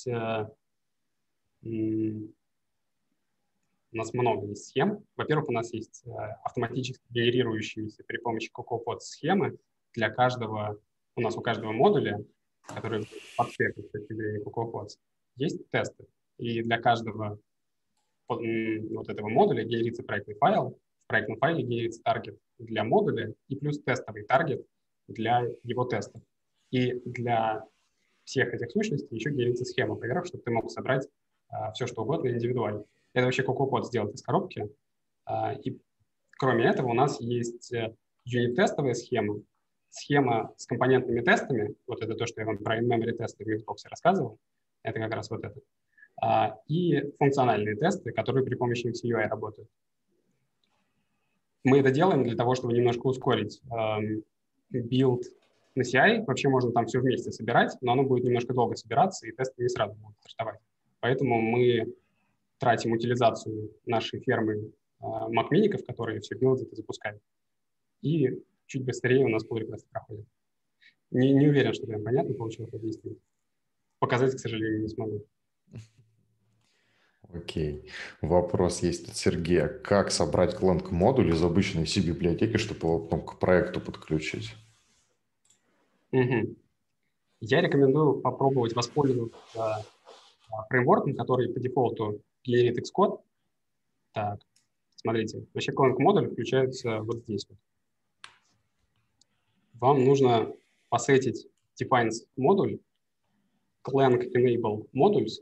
много есть схем. Во-первых, у нас есть автоматически генерирующиеся при помощи CocoaPods схемы для каждого, у каждого модуля, который подспекнут с точки зрения CocoaPods, есть тесты. И для каждого вот этого модуля генерится проектный файл. В проектном файле генерится таргет для модуля и плюс тестовый таргет для его тестов. И для всех этих сущностей еще генерится схема поверх, чтобы ты мог собрать все, что угодно индивидуально. Это вообще CocoaPods сделать из коробки. И кроме этого у нас есть юнит-тестовая схема, схема с компонентными тестами, вот это то, что я вам про in-memory тесты в Xbox рассказывал, это как раз вот это, и функциональные тесты, которые при помощи MCUI работают. Мы это делаем для того, чтобы немножко ускорить билд на CI. Вообще можно там все вместе собирать, но оно будет немножко долго собираться, и тесты не сразу будут стартовать. Поэтому мы тратим утилизацию нашей фермы макмиников, которые все билдят и запускают. И чуть быстрее у нас pull-реквесты проходят. Не уверен, что прям понятно получилось объяснить. Показать, к сожалению, не смогу. Окей. Вопрос есть от Сергея. Как собрать Clang модуль из обычной C-библиотеки, чтобы его потом к проекту подключить? Я рекомендую попробовать воспользоваться фреймворком, который по дефолту генерит Xcode. Так, смотрите, вообще Clang модуль включается вот здесь. Вам нужно посетить defines модуль, Clang enable modules,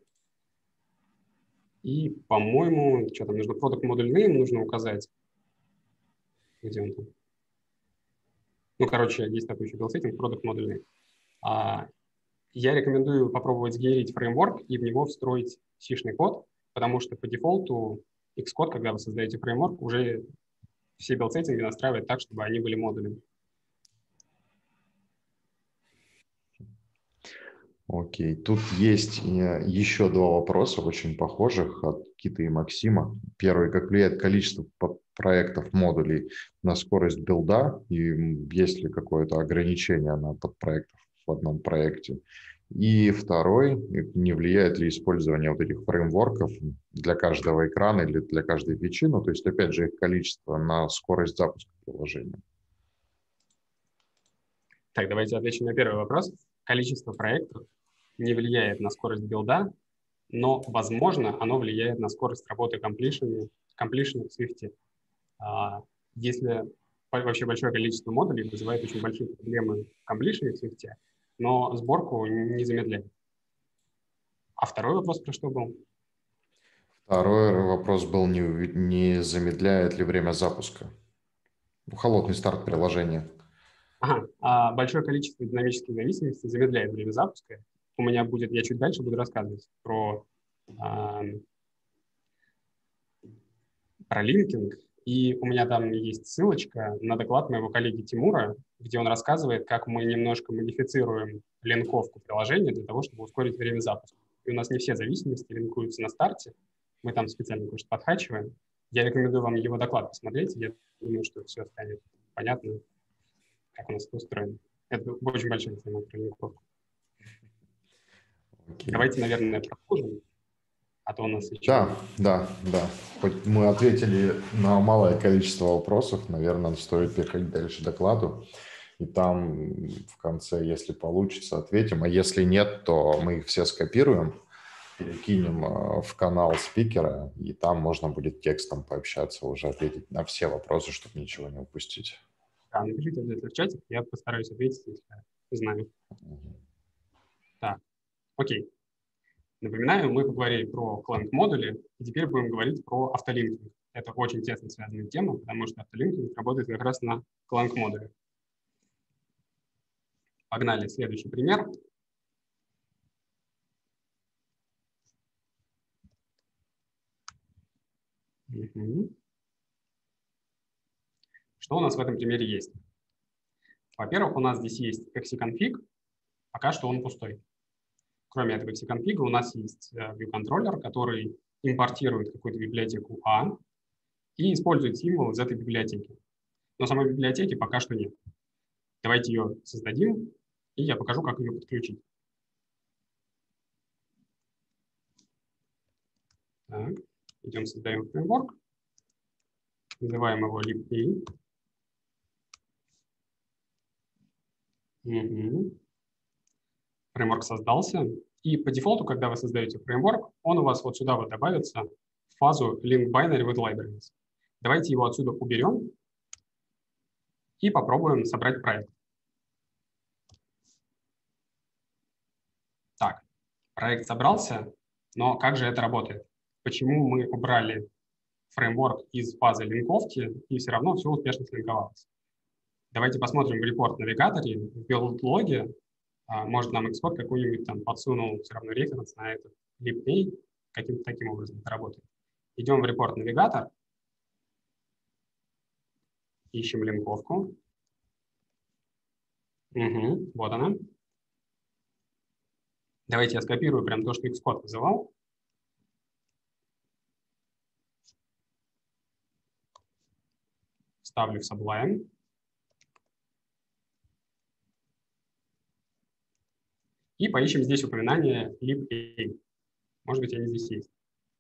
и, по-моему, что там нужно, product module name нужно указать. Где он там? Ну, короче, есть такой еще build-setting, product module name. Я рекомендую попробовать сгенерить фреймворк и в него встроить C-шный код, потому что по дефолту Xcode, когда вы создаете фреймворк, уже все билд-сеттинги настраивает так, чтобы они были модулями. Окей. Тут есть еще два вопроса, очень похожих, от Киты и Максима. Первый, как влияет количество проектов, модулей на скорость билда, и есть ли какое-то ограничение на подпроектов в одном проекте. И второй, не влияет ли использование вот этих фреймворков для каждого экрана или для каждой фичи, то есть, опять же, их количество на скорость запуска приложения. Так, давайте отвечу на первый вопрос. Количество проектов не влияет на скорость билда, но, возможно, оно влияет на скорость работы completion в Swift. Если вообще большое количество модулей вызывает очень большие проблемы в completion в Swift, но сборку не замедляет. А второй вопрос про что был? Второй вопрос был, не замедляет ли время запуска? Холодный старт приложения. Большое количество динамических зависимостей замедляет время запуска. У меня будет, я чуть дальше буду рассказывать про линкинг, и у меня там есть ссылочка на доклад моего коллеги Тимура, где он рассказывает, как мы немножко модифицируем линковку приложения для того, чтобы ускорить время запуска. И у нас не все зависимости линкуются на старте, мы там специально кое-что подхачиваем. Я рекомендую вам его доклад посмотреть, я думаю, что все станет понятно, как у нас это устроено. Это очень большая тема про линковку. Окей. Давайте, наверное, продолжим, а то у нас еще... Да. Хоть мы ответили на малое количество вопросов, наверное, стоит переходить дальше к докладу. И там в конце, если получится, ответим. А если нет, то мы их все скопируем, перекинем в канал спикера, и там можно будет текстом пообщаться, уже ответить на все вопросы, чтобы ничего не упустить. Да, напишите обязательно в чатик, я постараюсь ответить, если знаю. Так, окей. Напоминаю, мы поговорили про кланк-модули, и теперь будем говорить про автолинкинг. Это очень тесно связанная тема, потому что автолинкинг работает как раз на кланк-модуле. Погнали, следующий пример. Что у нас в этом примере есть? Во-первых, у нас здесь есть xconfig, пока что он пустой. Кроме этого xconfig у нас есть view-контроллер, который импортирует какую-то библиотеку A и использует символ из этой библиотеки. Но самой библиотеки пока что нет. Давайте ее создадим, и я покажу, как ее подключить. Так, идем, создаем фреймворк, называем его lib.a. Фреймворк создался, и по дефолту, когда вы создаете фреймворк, он у вас вот сюда вот добавится в фазу link binary with libraries. Давайте его отсюда уберем и попробуем собрать проект. Так, проект собрался, но как же это работает? Почему мы убрали фреймворк из фазы линковки, и все равно все успешно слинковалось? Давайте посмотрим в репорт-навигаторе, в build-логе. Может, нам Xcode какой-нибудь там подсунул все равно референс на этот lib.a, каким-то таким образом это работает. Идем в репорт-навигатор, ищем линковку. Вот она. Давайте я скопирую прям то, что Xcode вызывал. Ставлю в Sublime. И поищем здесь упоминание lib.a. Может быть, они здесь есть.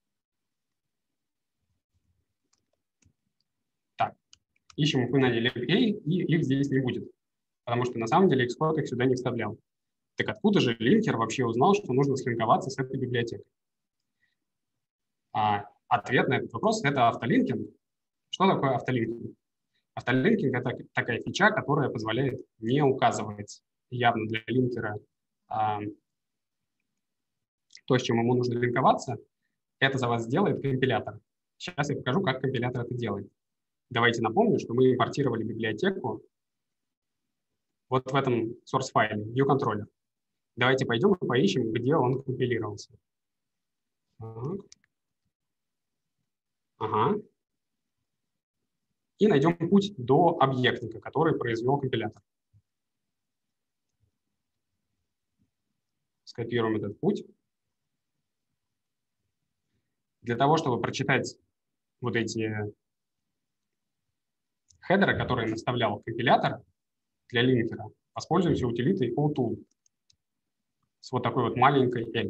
Так, ищем упоминание lib.a, и их здесь не будет. Потому что на самом деле Xcode их сюда не вставлял. Так откуда же линкер вообще узнал, что нужно слинковаться с этой библиотекой? Ответ на этот вопрос – это автолинкинг. Что такое автолинкинг? Автолинкинг – это такая фича, которая позволяет не указывать явно для линкера то, с чем ему нужно линковаться. Это за вас сделает компилятор. Сейчас я покажу, как компилятор это делает. Давайте напомню, что мы импортировали библиотеку вот в этом source файле, view-контроллер. Давайте пойдем и поищем, где он компилировался. Так. Ага. И найдем путь до объектника, который произвел компилятор. Скопируем этот путь. Для того, чтобы прочитать вот эти хедеры, которые наставлял компилятор для линкера, воспользуемся утилитой OTool с вот такой вот маленькой L.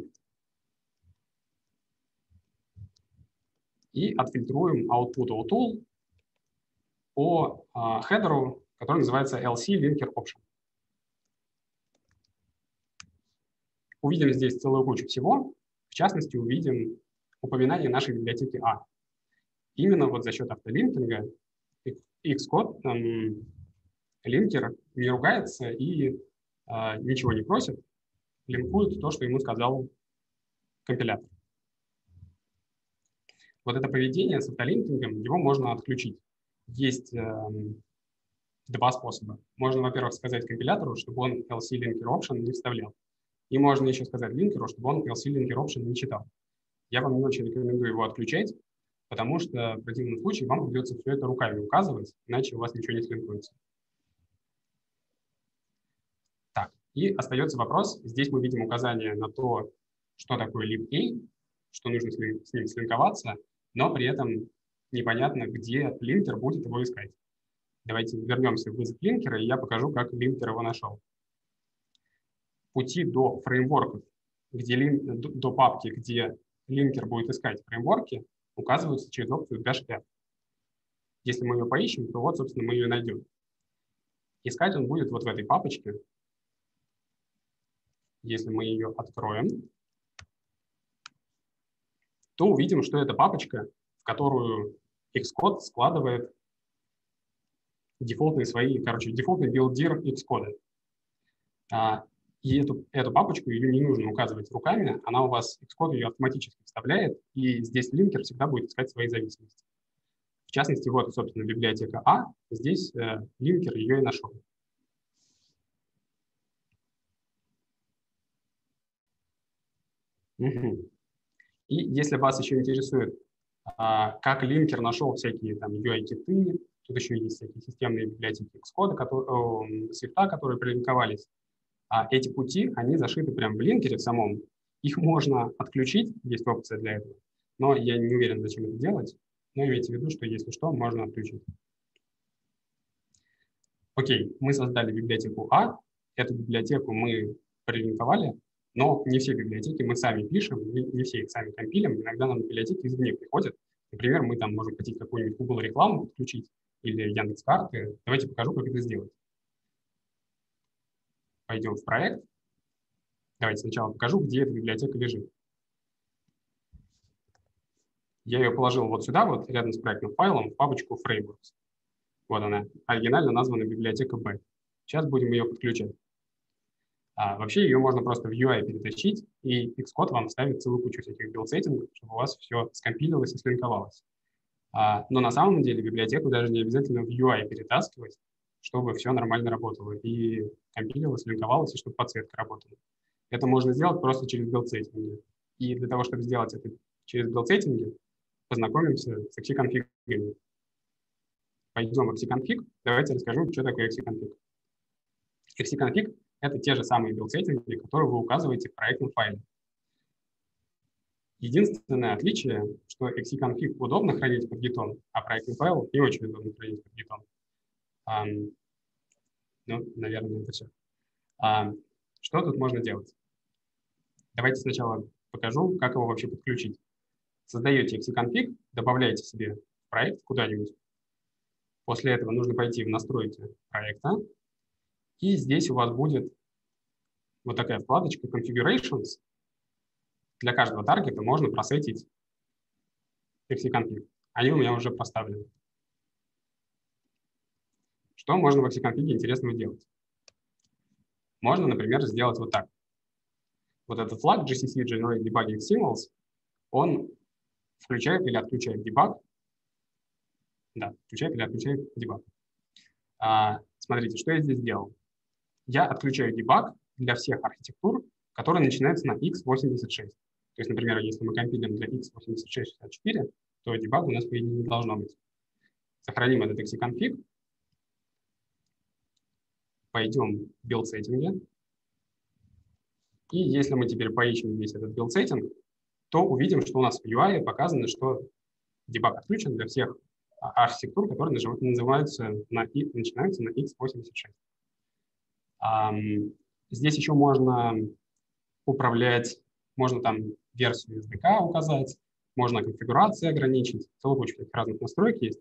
И отфильтруем output OTool по хедеру, который называется LC Linker Option. Увидим здесь целую кучу всего. В частности, увидим упоминание нашей библиотеки A. Именно вот за счет автолинкинга Xcode линкер не ругается и ничего не просит, линкует то, что ему сказал компилятор. Вот это поведение с автолинкингом, его можно отключить. Есть два способа. Можно, во-первых, сказать компилятору, чтобы он LC Linker Option не вставлял. И можно еще сказать линкеру, чтобы он LC Linker Option не читал. Я вам не очень рекомендую его отключать, потому что в противном случае вам придется все это руками указывать, иначе у вас ничего не слинкуется. Так, и остается вопрос. Здесь мы видим указание на то, что такое lib.a, что нужно с ним слинковаться, но при этом непонятно, где линкер будет его искать. Давайте вернемся в вызов линкера, и я покажу, как линкер его нашел. Пути до фреймворков, до папки, где линкер будет искать фреймворки, указываются через опцию -F. Если мы ее поищем, то вот, собственно, мы ее найдем. Искать он будет вот в этой папочке. Если мы ее откроем, то увидим, что это папочка, в которую Xcode складывает дефолтный билдир Xcode. И эту папочку, ее не нужно указывать руками, она у вас, Xcode ее автоматически вставляет, и здесь линкер всегда будет искать свои зависимости. В частности, вот, собственно, библиотека А, здесь линкер ее и нашел. Угу. И если вас еще интересует, как линкер нашел всякие там UI-киты, тут еще есть всякие системные библиотеки Xcode, Swift, которые прилинковались, эти пути, они зашиты прямо в линкере в самом. Их можно отключить, есть опция для этого, но я не уверен, зачем это делать. Но имейте в виду, что если что, можно отключить. Окей, мы создали библиотеку А, эту библиотеку мы прилинковали, но не все библиотеки мы сами пишем, не все их сами компилим, иногда нам библиотеки извне приходят. Например, мы там можем хотеть какую-нибудь Google рекламу подключить или Яндекс.Карты. Давайте покажу, как это сделать. Пойдем в проект. Давайте сначала покажу, где эта библиотека лежит. Я ее положил вот сюда, вот рядом с проектным файлом, в папочку Frameworks. Вот она, оригинально названа библиотека B. Сейчас будем ее подключать. Вообще ее можно просто в UI перетащить, и Xcode вам ставит целую кучу всяких билд-сеттингов, чтобы у вас все скомпилилось и слинковалось. Но на самом деле библиотеку даже не обязательно в UI перетаскивать, чтобы все нормально работало, и компилилось, линковалось, и чтобы подсветка работала. Это можно сделать просто через билд-сеттинги. И для того, чтобы сделать это через билд-сеттинги, познакомимся с XConfig. Пойдем в XConfig. Давайте расскажу, что такое XConfig. XConfig — это те же самые билд-сеттинги, которые вы указываете в проектном файле. Единственное отличие, что XConfig удобно хранить под Gitton, а проектный файл не очень удобно хранить под Gitton. Ну, наверное, это все. Что тут можно делать? Давайте сначала покажу, как его вообще подключить. Создаете XConfig, добавляете себе в проект куда-нибудь. После этого нужно пойти в настройки проекта. И здесь у вас будет вот такая вкладочка Configurations. Для каждого таргета можно просетить XConfig. Они у меня уже поставлены. Что можно в XConfig интересного делать? Можно, например, сделать вот так. Вот этот флаг GCC Generate Debugging Symbols, он включает или отключает дебаг. Да, включает или отключает дебаг. Смотрите, что я здесь сделал. Я отключаю дебаг для всех архитектур, которые начинаются на x86. То есть, например, если мы компилим для x86-64, то дебага у нас, по идее, не должно быть. Сохраним этот XConfig. Пойдем в билд-сеттинги. И если мы теперь поищем здесь этот билд-сеттинг, то увидим, что у нас в UI показано, что дебаг отключен для всех архитектур, которые начинаются на x86. Здесь еще можно управлять, можно там версию SDK указать, можно конфигурации ограничить, целую кучу разных настроек есть.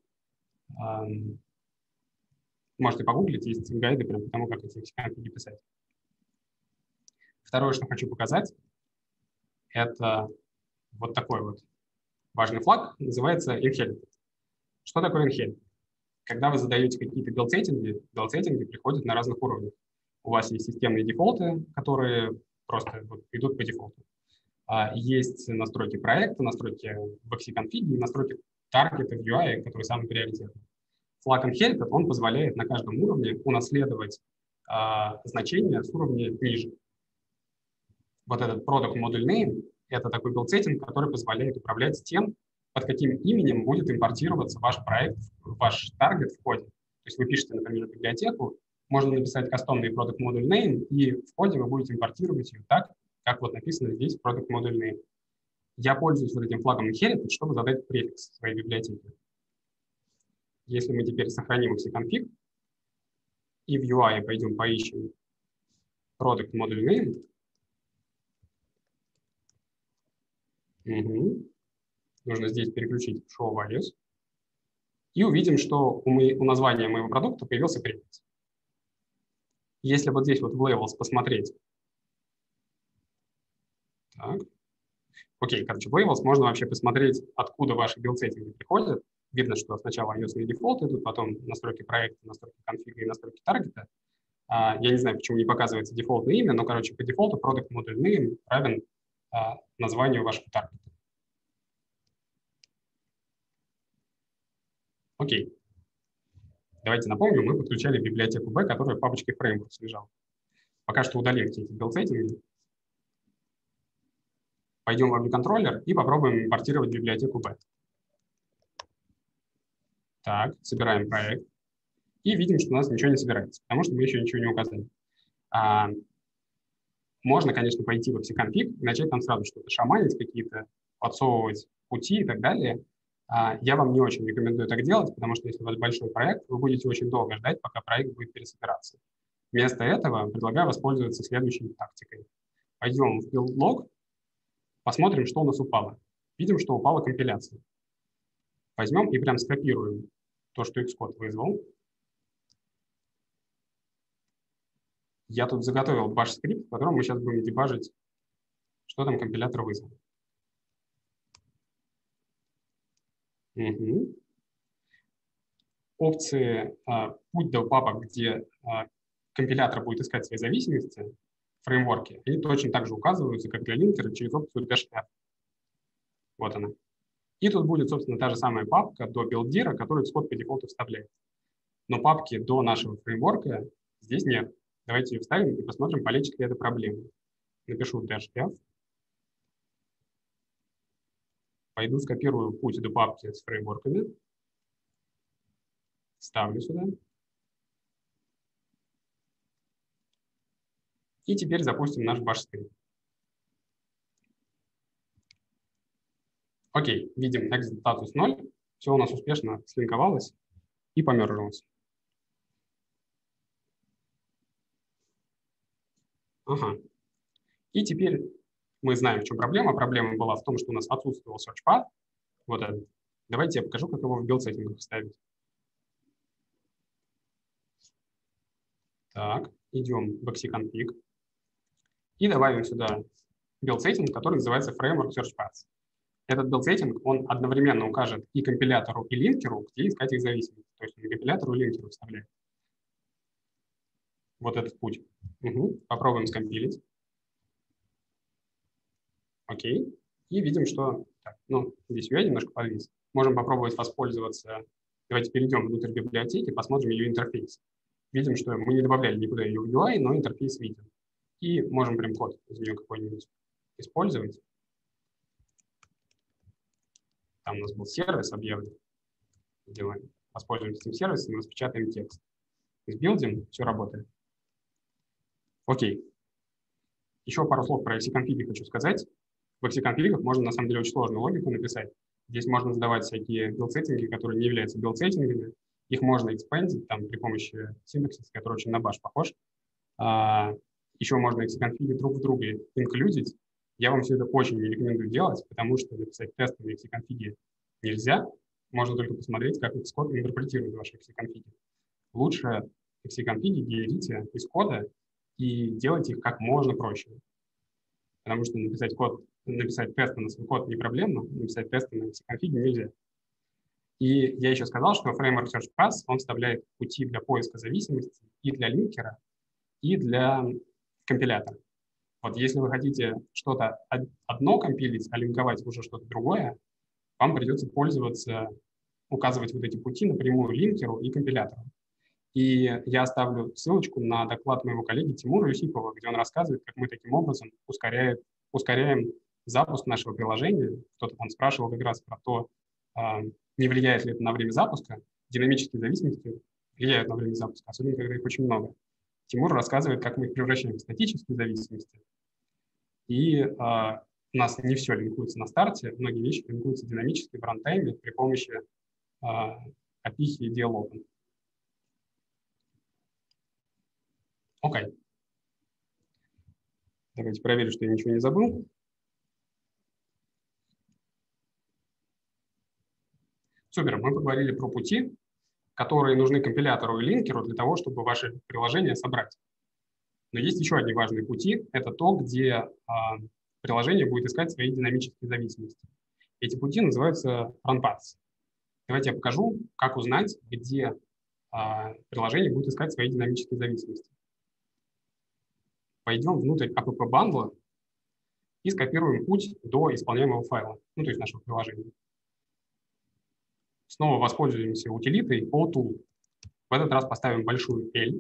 Можете погуглить, есть гайды прям по тому, как эти XConfig писать. Второе, что хочу показать, это вот такой вот важный флаг, называется inherit. Что такое inherit? Когда вы задаете какие-то билд-сеттинги приходят на разных уровнях. У вас есть системные дефолты, которые просто идут по дефолту. Есть настройки проекта, настройки в XConfig и настройки таргета в UI, которые самые приоритетные. Флаг inherit, он позволяет на каждом уровне унаследовать значения с уровня ниже. Вот этот product module name — это такой билд-сеттинг, который позволяет управлять тем, под каким именем будет импортироваться ваш проект, ваш таргет в коде. То есть вы пишете, например, библиотеку, можно написать кастомный product module name, и в коде вы будете импортировать ее так, как вот написано здесь product module name. Я пользуюсь вот этим флагом inherit, чтобы задать префикс своей библиотеки. Если мы теперь сохраним XConfig и в UI пойдем поищем product module name, нужно здесь переключить show values, и увидим, что у названия моего продукта появился префикс. Если вот здесь вот в labels посмотреть, так, окей, короче, в labels можно вообще посмотреть, откуда ваши билд-сеттинги приходят. Видно, что сначала iOS дефолт идут, потом настройки проекта, настройки конфига и настройки таргета. Я не знаю, почему не показывается дефолтное имя, но, короче, по дефолту product module name равен названию вашего таргета. Окей. Давайте напомним, мы подключали библиотеку B, которая в папочке Frameworks лежала. Пока что удалим все эти билд-сеттинги. Пойдем в AppController и попробуем импортировать библиотеку B. Так, собираем проект. И видим, что у нас ничего не собирается, потому что мы еще ничего не указали. Можно, конечно, пойти в XConfig и начать там сразу что-то шаманить, какие-то подсовывать пути и так далее. Я вам не очень рекомендую так делать, потому что если у вас большой проект, вы будете очень долго ждать, пока проект будет пересобираться. Вместо этого предлагаю воспользоваться следующей тактикой. Пойдем в build log, посмотрим, что у нас упало. Видим, что упала компиляция. Возьмем и прям скопируем то, что Xcode вызвал. Я тут заготовил bash-скрипт, в котором мы сейчас будем дебажить, что там компилятор вызвал. Опции путь до папок, где компилятор будет искать свои зависимости в фреймворке, они точно так же указываются, как для линкера, через опцию -f. Вот она. И тут будет, собственно, та же самая папка до build-dir, которую Xcode по дефолту вставляет. Но папки до нашего фреймворка здесь нет. Давайте ее вставим и посмотрим, полечит ли это проблему. Напишу -f. Пойду скопирую путь до папки с фреймворками. Ставлю сюда. И теперь запустим наш bash-скрипт. Окей, видим exit статус 0. Все у нас успешно слинковалось и помержилось. Ага. И теперь мы знаем, в чем проблема. Проблема была в том, что у нас отсутствовал search path. Вот этот. Давайте я покажу, как его в билд-сеттингах вставить. Так, идем в XConfig и добавим сюда билд-сеттинг, который называется Framework Search Paths. Этот билд-сеттинг, он одновременно укажет и компилятору, и линкеру, где искать их зависимости. То есть и компилятору, и линкеру вставляет. Вот этот путь. Попробуем скомпилить. Окей. И видим, что... Так, здесь UI немножко повис. Можем попробовать воспользоваться... Давайте перейдем внутрь библиотеки, посмотрим ее интерфейс. Видим, что мы не добавляли никуда ее в UI, но интерфейс видим. И можем прям код из нее какой-нибудь использовать. Там у нас был сервис объявлен. Делаем. Воспользуемся этим сервисом, распечатаем текст. Сбилдим, все работает. Окей. Еще пару слов про XConfig хочу сказать. В XConfig можно, на самом деле, очень сложную логику написать. Здесь можно задавать всякие билд-сеттинги, которые не являются билд-сеттингами. Их можно экспандить там, при помощи синтаксиса, который очень на bash похож. Еще можно XConfig друг в друга инклюдить. Я вам все это очень не рекомендую делать, потому что написать тесты на XConfig нельзя. Можно только посмотреть, как Xcode интерпретирует ваши XConfig. Лучше XConfig берите из кода и делайте их как можно проще. Потому что написать тесты на свой код не проблемно, написать тесты на XConfig нельзя. И я еще сказал, что Framework Search Paths, он вставляет пути для поиска зависимости и для линкера, и для компилятора. Вот если вы хотите что-то одно компилить, а линковать уже что-то другое, вам придется указывать вот эти пути напрямую линкеру и компилятору. И я оставлю ссылочку на доклад моего коллеги Тимура Юсипова, где он рассказывает, как мы таким образом ускоряем запуск нашего приложения. Кто-то там спрашивал как раз про то, не влияет ли это на время запуска. Динамические зависимости влияют на время запуска, особенно когда их очень много. Тимур рассказывает, как мы их превращаем в статические зависимости. И у нас не все линкуется на старте, многие вещи линкуются динамически в рантайме при помощи опихи и диалога. Окей. Давайте проверим, что я ничего не забыл. Супер, мы поговорили про пути, которые нужны компилятору и линкеру для того, чтобы ваше приложение собрать. Но есть еще одни важные пути. Это то, где приложение будет искать свои динамические зависимости. Эти пути называются runpaths. Давайте я покажу, как узнать, где приложение будет искать свои динамические зависимости. Пойдем внутрь app-бандла и скопируем путь до исполняемого файла, ну, то есть нашего приложения. Снова воспользуемся утилитой OTool. В этот раз поставим большую L.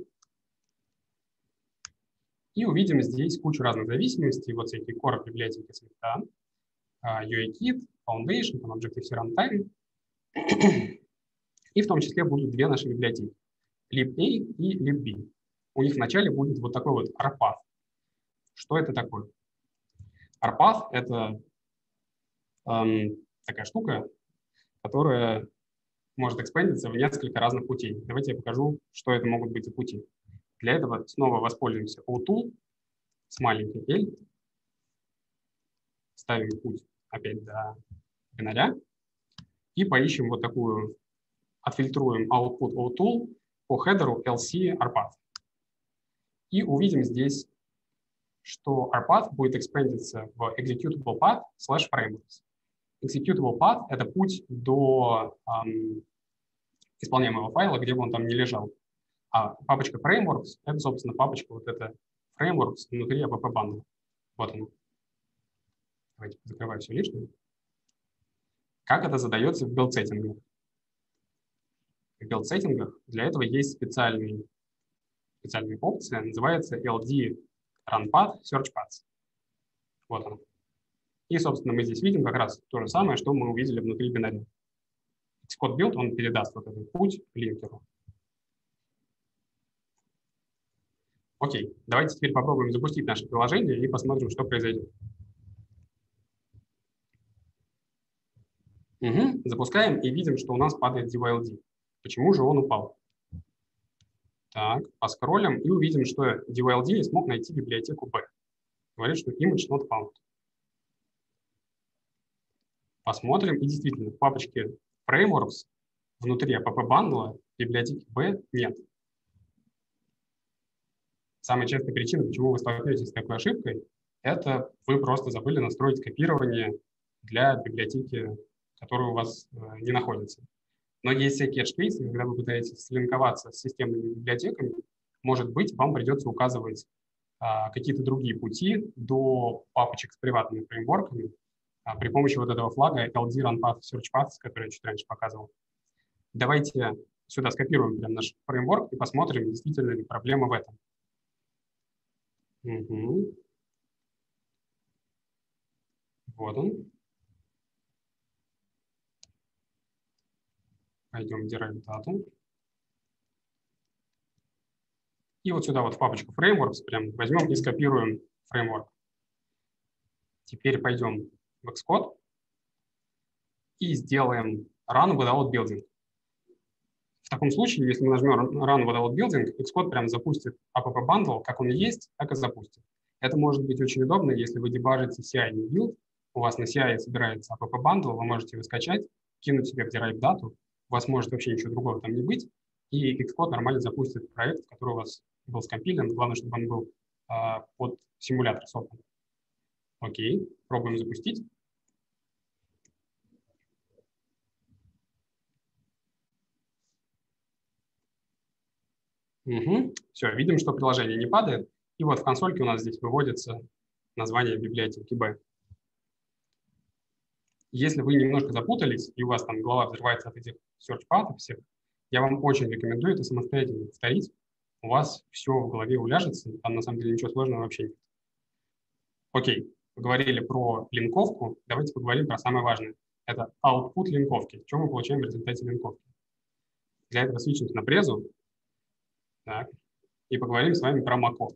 И увидим здесь кучу разных зависимостей. Вот всякие core библиотеки цвета, UIKit, Foundation, там Objective-C Runtime. И в том числе будут две наши библиотеки. lib.a и lib.b. У них в начале будет вот такой вот RPath. Что это такое? RPath — это такая штука, которая может экспандиться в несколько разных путей. Давайте я покажу, что это могут быть за пути. Для этого снова воспользуемся OTool с маленькой L. Ставим путь опять до бинаря. И поищем вот такую, отфильтруем output OTool по хедеру LC RPath. И увидим здесь, что RPath будет экспандиться в executable path /frameworks. Executable path — это путь до исполняемого файла, где бы он там не лежал. А папочка frameworks — это, собственно, папочка вот эта frameworks внутри app-бандла. Вот она. Давайте закрываю все лишнее. Как это задается в билд-сеттингах? В билд-сеттингах для этого есть специальная опция, называется LD runpath searchpaths. Вот она. И, собственно, мы здесь видим как раз то же самое, что мы увидели внутри бинаря. Xcode build, он передаст вот этот путь линкеру. Окей, давайте теперь попробуем запустить наше приложение и посмотрим, что произойдет. Запускаем и видим, что у нас падает DYLD. Почему же он упал? Так, поскроллим и увидим, что DYLD не смог найти библиотеку B. Говорит, что image not found. Посмотрим, и действительно, в папочке frameworks внутри app-бандла библиотеки B нет. Самая частая причина, почему вы столкнетесь с такой ошибкой, это вы просто забыли настроить копирование для библиотеки, которая у вас не находится. Но есть всякие edge-кейсы, когда вы пытаетесь слинковаться с системными библиотеками, может быть, вам придется указывать какие-то другие пути до папочек с приватными фреймворками при помощи вот этого флага LD runpath searchpaths, который я чуть раньше показывал. Давайте сюда скопируем прям наш фреймворк и посмотрим, действительно ли проблема в этом. Вот он. Пойдем в derive data. И вот сюда вот в папочку frameworks прям возьмем и скопируем фреймворк. Теперь пойдем в Xcode и сделаем run without building. В таком случае, если мы нажмем run without building, Xcode прям запустит app-bundle, как он и есть, так и запустит. Это может быть очень удобно, если вы дебажите CI build, у вас на CI собирается app-bundle, вы можете его скачать, кинуть себе в derive дату, у вас может вообще ничего другого там не быть, и Xcode нормально запустит проект, который у вас был скомпилен. Главное, чтобы он был под симулятор создан. Окей, пробуем запустить. Все, видим, что приложение не падает. И вот в консольке у нас здесь выводится название библиотеки B. Если вы немножко запутались, и у вас там голова взрывается от этих search-патов всех, я вам очень рекомендую это самостоятельно повторить. У вас все в голове уляжется, там на самом деле ничего сложного вообще нет. Окей, поговорили про линковку, давайте поговорим про самое важное. Это output линковки, что мы получаем в результате линковки. Для этого свитчнуть на презу. Так. И поговорим с вами про Мако.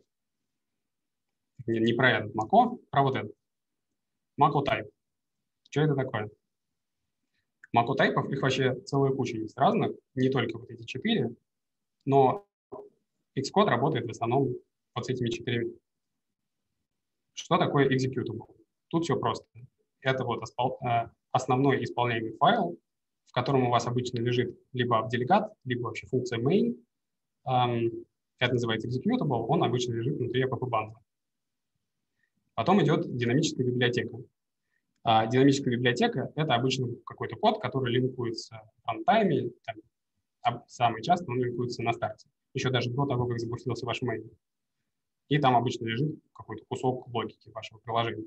Не про этот Мако, про вот этот. Мако type. Что это такое? Макротайпов, их вообще целая куча есть разных, не только вот эти 4, но Xcode работает в основном вот с этими 4. Что такое executable? Тут все просто. Это вот основной исполняемый файл, в котором у вас обычно лежит либо делегат, либо вообще функция main. Это называется executable, он обычно лежит внутри app-бандла. Потом идет динамическая библиотека. Динамическая библиотека — это обычно какой-то код, который линкуется в рантайме, самый часто он линкуется на старте, еще даже до того, как запустился ваш main. И там обычно лежит какой-то кусок логики вашего приложения.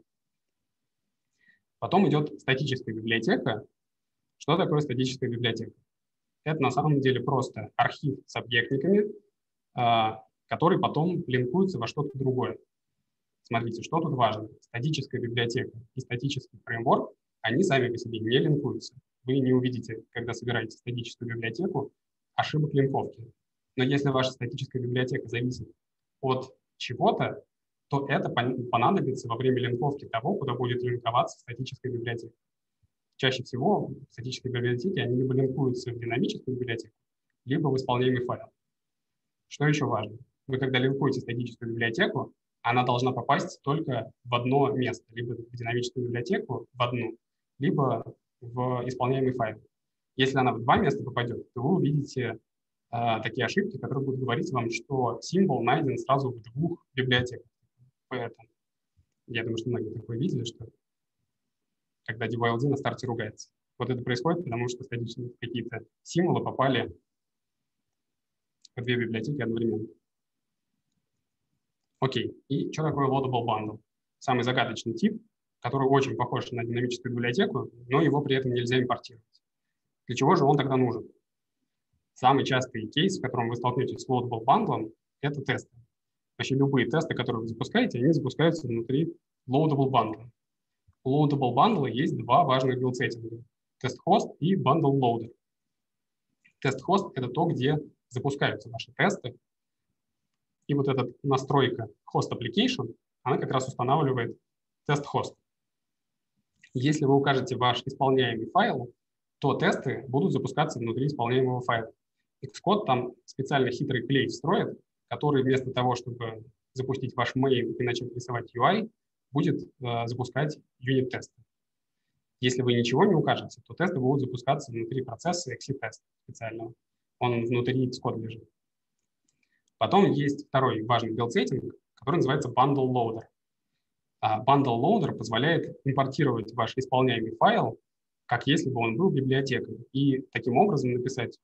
Потом идет статическая библиотека. Что такое статическая библиотека? Это на самом деле просто архив с объектниками, который потом линкуется во что-то другое. Смотрите, что тут важно. Статическая библиотека и статический фреймворк, они сами по себе не линкуются. Вы не увидите, когда собираете статическую библиотеку, ошибок линковки. Но если ваша статическая библиотека зависит от чего-то, то это понадобится во время линковки того, куда будет линковаться статическая библиотека. Чаще всего статические библиотеки, они либо линкуются в динамическую библиотеку, либо в исполняемый файл. Что еще важно? Вы, когда линкуете статическую библиотеку, она должна попасть только в одно место, либо в динамическую библиотеку в одну, либо в исполняемый файл. Если она в два места попадет, то вы увидите такие ошибки, которые будут говорить вам, что символ найден сразу в двух библиотеках. Поэтому я думаю, что многие такое видели, что когда DYLD на старте ругается. Вот это происходит, потому что статичные какие-то символы попали в две библиотеки одновременно. Окей, и что такое loadable bundle? Самый загадочный тип, который очень похож на динамическую библиотеку, но его при этом нельзя импортировать. Для чего же он тогда нужен? Самый частый кейс, в котором вы столкнетесь с loadable bundle, это тесты. Вообще любые тесты, которые вы запускаете, они запускаются внутри loadable bundle. У loadable bundle есть два важных билд-сеттинга – тест-хост и bundle loader. Тест-хост – это то, где запускаются ваши тесты. И вот эта настройка host application, она как раз устанавливает тест-хост. Если вы укажете ваш исполняемый файл, то тесты будут запускаться внутри исполняемого файла. Xcode там специально хитрый клей строит, который вместо того, чтобы запустить ваш main и начать рисовать UI, будет запускать юнит-тесты. Если вы ничего не укажете, то тесты будут запускаться внутри процесса exit-теста специального. Он внутри Xcode лежит. Потом есть второй важный билд-сеттинг, который называется bundle loader. Bundle loader позволяет импортировать ваш исполняемый файл, как если бы он был библиотекой, и таким образом написать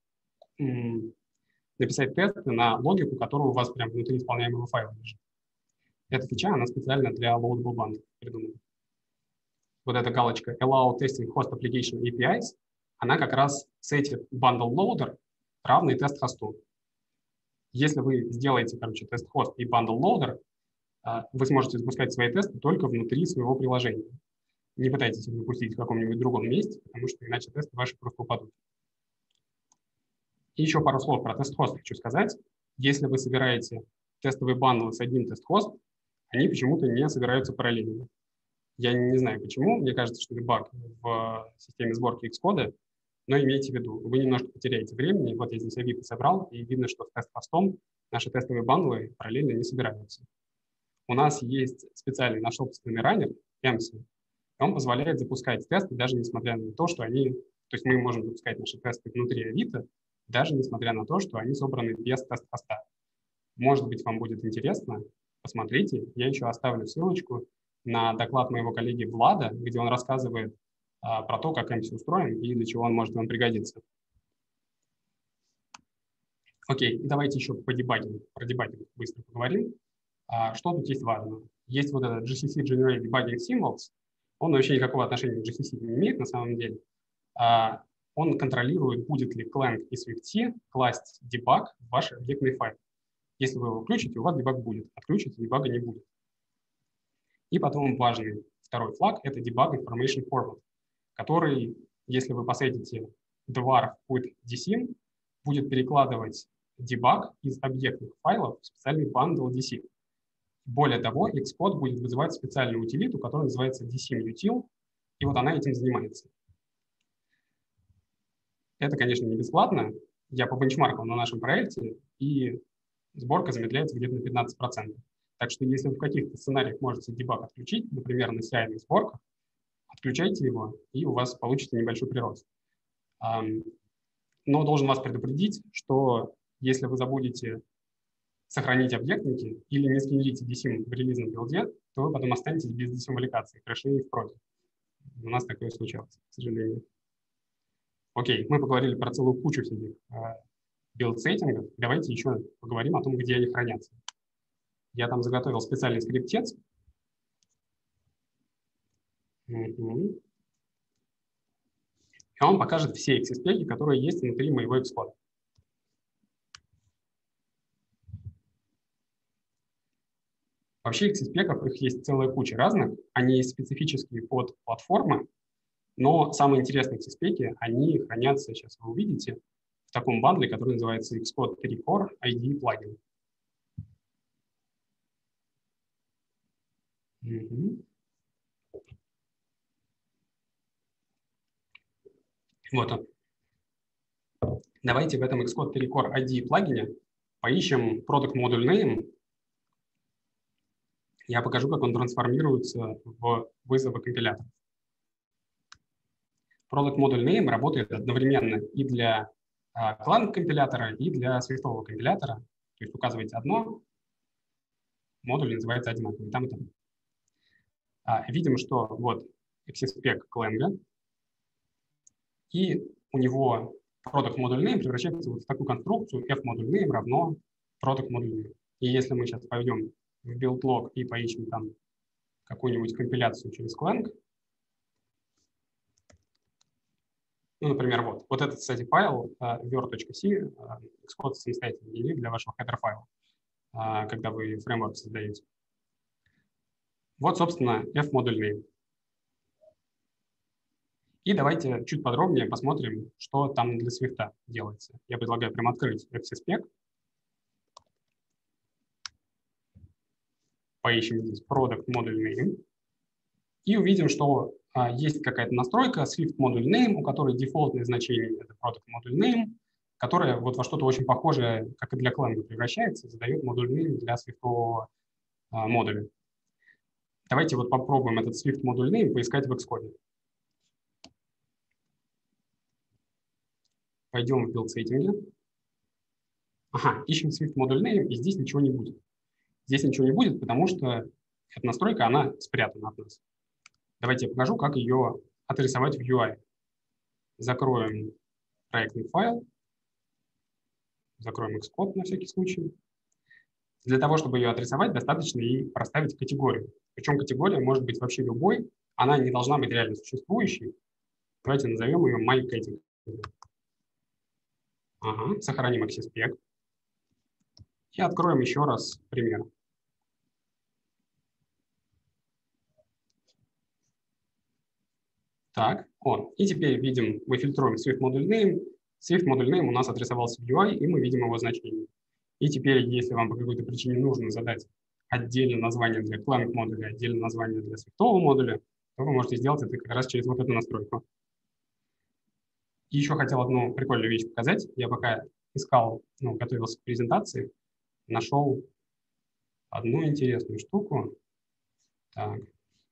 тесты на логику, которая у вас прямо внутри исполняемого файла лежит. Эта фича, она специально для loadable bundle придумана. Вот эта галочка Allow Testing Host Application APIs, она как раз сетит bundle loader равный тест-хосту. Если вы сделаете, тест-хост и bundle loader, вы сможете запускать свои тесты только внутри своего приложения. Не пытайтесь их запустить в каком-нибудь другом месте, потому что иначе тесты ваши просто упадут. И еще пару слов про тест-хост хочу сказать. Если вы собираете тестовые бандлы с одним тест-хост, они почему-то не собираются параллельно. Я не знаю почему, мне кажется, что это баг в системе сборки Xcode, но имейте в виду, вы немножко потеряете времени. Вот я здесь Авито собрал, и видно, что с тест-хостом наши тестовые бандлы параллельно не собираются. У нас есть специальный наш собственный раннер, MC, и он позволяет запускать тесты, даже несмотря на то, что они... То есть мы можем запускать наши тесты внутри Авито, даже несмотря на то, что они собраны без тест-хоста. Может быть, вам будет интересно, посмотрите. Я еще оставлю ссылочку на доклад моего коллеги Влада, где он рассказывает про то, как MC устроен и для чего он может вам пригодиться. Окей, давайте еще про дебагинг быстро поговорим. Что тут есть важно? Есть вот этот GCC Generate Debugging Symbols. Он вообще никакого отношения к GCC не имеет на самом деле. Он контролирует, будет ли Clang и SwiftC класть дебаг в ваш объектный файл. Если вы его включите, у вас дебаг будет. Отключите, дебага не будет. И потом важный второй флаг – это Debug Information Format, который, если вы посетите dwarf with DSIM, будет перекладывать дебаг из объектных файлов в специальный bundle DSIM. Более того, Xcode будет вызывать специальную утилиту, которая называется DSIM util, и вот она этим занимается. Это, конечно, не бесплатно. Я побенчмаркал на нашем проекте, и сборка замедляется где-то на 15%. Так что если вы в каких-то сценариях можете дебаг отключить, например, на CI сборках, отключайте его, и у вас получится небольшой прирост. Но должен вас предупредить, что если вы забудете сохранить объектники или не сгенерите DSIM в релизном билде, то вы потом останетесь без DSIM-валикации, крашей в проде. У нас такое случалось, к сожалению. Окей, мы поговорили про целую кучу всяких билд-сеттингов. Давайте еще поговорим о том, где они хранятся. Я там заготовил специальный скриптец. И он покажет все XSPEC, которые есть внутри моего Xcode. Вообще XSPEC, их есть целая куча разных. Они есть специфические под платформы, но самые интересные XSPEC, они хранятся, сейчас вы увидите, в таком бандле, который называется Xcode 3 Core IDE плагин. Вот он. Давайте в этом Xcode 3 Core IDE плагине поищем Product Module Name. Я покажу, как он трансформируется в вызовы компилятора. Product Module Name работает одновременно и для Clang-компилятора, и для свифтового компилятора. То есть указываете одно, модуль называется одинаково, и там, и там. Видим, что вот XSPEC Clang, и у него Product Module Name превращается вот в такую конструкцию F-Module Name равно Product Module Name. И если мы сейчас пойдем в build log и поищем там какую-нибудь компиляцию через Clang, ну, например, вот этот, кстати, файл word.c, Xcode самостоятельно генерит для вашего header файла, когда вы фреймворк создаете. Вот, собственно, F-Module Name. И давайте чуть подробнее посмотрим, что там для Swift делается. Я предлагаю прямо открыть XSPEC. Поищем здесь Product Module Name. И увидим, что есть какая-то настройка Swift Module Name, у которой дефолтное значение — это Product Module Name, которая вот во что-то очень похожее, как и для Clang, превращается, задает Module Name для Swift модуля. Давайте вот попробуем этот Swift Module Name поискать в Xcode. Пойдем в билд-сеттинги. Ага, ищем Swift Module Name, и здесь ничего не будет. Здесь ничего не будет, потому что эта настройка, она спрятана от нас. Давайте я покажу, как ее отрисовать в UI. Закроем проектный файл. Закроем Xcode на всякий случай. Для того, чтобы ее отрисовать, достаточно и проставить категорию. Причем категория может быть вообще любой. Она не должна быть реально существующей. Давайте назовем ее myCategory. Ага, сохраним XSPEC. И откроем еще раз пример. Так, и теперь видим, мы фильтруем Swift Module Name. Swift Module Name у нас отрисовался в UI, и мы видим его значение. И теперь, если вам по какой-то причине нужно задать отдельное название для Clang модуля, отдельное название для свифтового модуля, то вы можете сделать это как раз через вот эту настройку. И еще хотел одну прикольную вещь показать. Я пока искал, готовился к презентации, нашел одну интересную штуку. Так.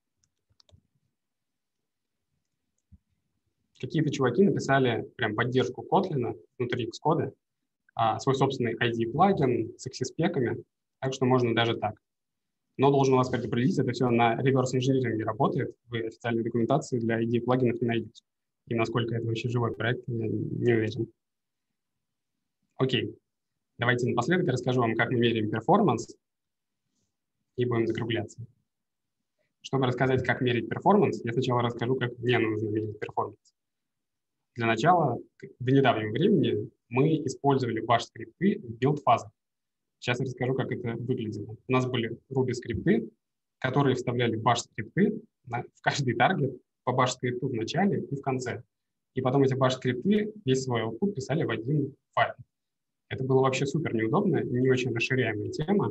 Какие-то чуваки написали прям поддержку Kotlin внутри Xcode, свой собственный ID-плагин с XSPEC-ами, так что можно даже так. Но должен вас предупредить, это все на реверс-инжиниринге работает, вы официальной документации для ID-плагинов не найдете. И насколько это вообще живой проект, я не уверен. Окей, давайте напоследок я расскажу вам, как мы меряем перформанс, и будем закругляться. Чтобы рассказать, как мерить перформанс, я сначала расскажу, как мне нужно мерить перформанс. Для начала, до недавнего времени, мы использовали bash-скрипты в билд-фазах. Сейчас я расскажу, как это выглядело. У нас были Ruby-скрипты, которые вставляли bash-скрипты в каждый таргет по bash-скрипту в начале и в конце. И потом эти bash-скрипты весь свой output писали в один файл. Это было вообще супер неудобно и не очень расширяемая тема.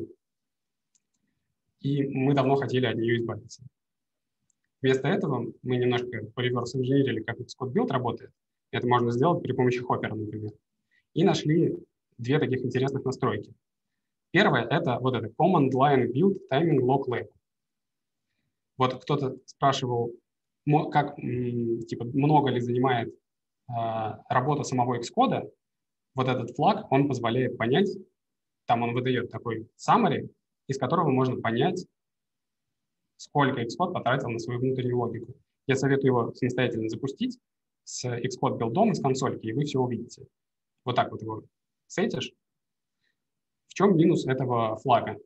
И мы давно хотели от нее избавиться. Вместо этого мы немножко по реверс-инженерили, как Xcode Build работает. Это можно сделать при помощи хоппера, например. И нашли две таких интересных настройки. Первое — это вот это Command Line Build Timing Lock Label. Вот кто-то спрашивал, как, типа, много ли занимает работа самого Xcode. Вот этот флаг, он позволяет понять, там он выдает такой summary, из которого можно понять, сколько Xcode потратил на свою внутреннюю логику. Я советую его самостоятельно запустить с Xcode билдом из консольки, и вы все увидите. Вот так вот его сетишь. В чем минус этого флага?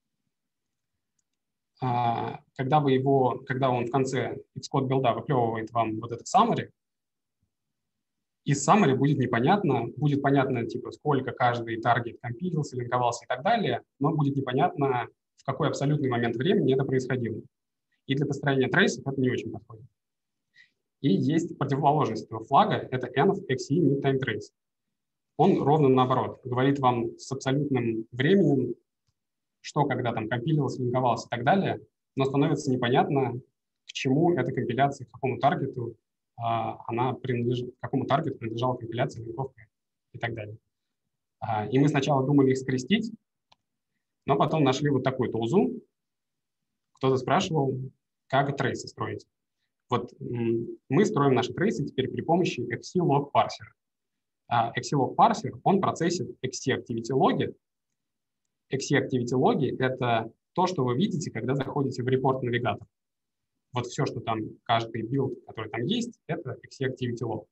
Когда он в конце Xcode билда выплевывает вам вот это summary, из summary будет понятно, типа, сколько каждый таргет компилился, линковался и так далее, но будет непонятно, в какой абсолютный момент времени это происходило. И для построения трейсов это не очень подходит. И есть противоположность этого флага, это env xe mid-time trace. Он ровно наоборот, говорит вам с абсолютным временем, что когда там компилировалось, линковалось и так далее, но становится непонятно, к чему эта компиляция, к какому таргету какому таргету принадлежала компиляция, линковка и так далее. И мы сначала думали их скрестить, но потом нашли вот такую тулзу. Кто-то спрашивал, как трейсы строить. Вот мы строим наши трейсы теперь при помощи XC-log парсера. XC-log парсер, он процессит XC-activity логи. XC-activity логи — это то, что вы видите, когда заходите в репорт-навигатор. Вот все, что там, каждый билд, который там есть, это XC-activity log.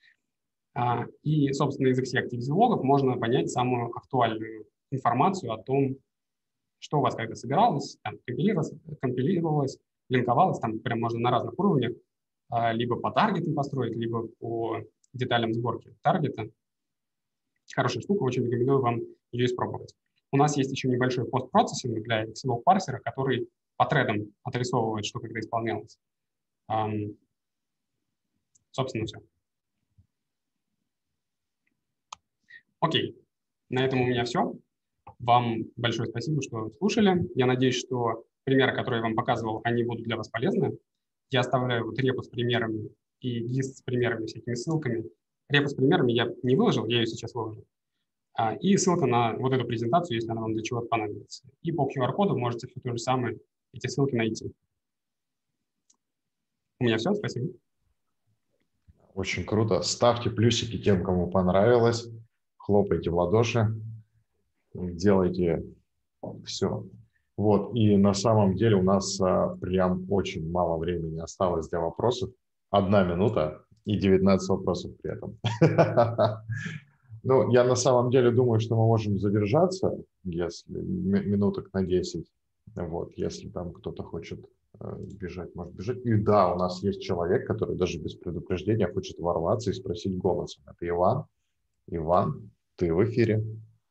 И, собственно, из XC-activity логов можно понять самую актуальную информацию о том, что у вас когда собиралось, там, компилировалось, линковалось, там прям можно на разных уровнях, либо по таргетам построить, либо по деталям сборки таргета. Хорошая штука, очень рекомендую вам ее испробовать. У нас есть еще небольшой постпроцессинг для XC-log парсера, который по тредам отрисовывает, что когда исполнялось. Собственно, все. Окей, на этом у меня все. Вам большое спасибо, что слушали. Я надеюсь, что примеры, которые я вам показывал, они будут для вас полезны. Я оставляю вот репу с примерами и гист с примерами, всякими ссылками. Репу с примерами я не выложил, я ее сейчас выложу. И ссылка на вот эту презентацию, если она вам для чего-то понадобится. И по QR-коду можете все то же самое, эти ссылки найти. У меня все, спасибо. Очень круто. Ставьте плюсики тем, кому понравилось. Хлопайте в ладоши. Делайте все. Вот. И на самом деле у нас прям очень мало времени осталось для вопросов. 1 минута и 19 вопросов при этом. Ну, я на самом деле думаю, что мы можем задержаться, если минуток на 10. Вот, если там кто-то хочет бежать, может бежать. И да, у нас есть человек, который даже без предупреждения хочет ворваться и спросить голосом. Это Иван. Иван, ты в эфире.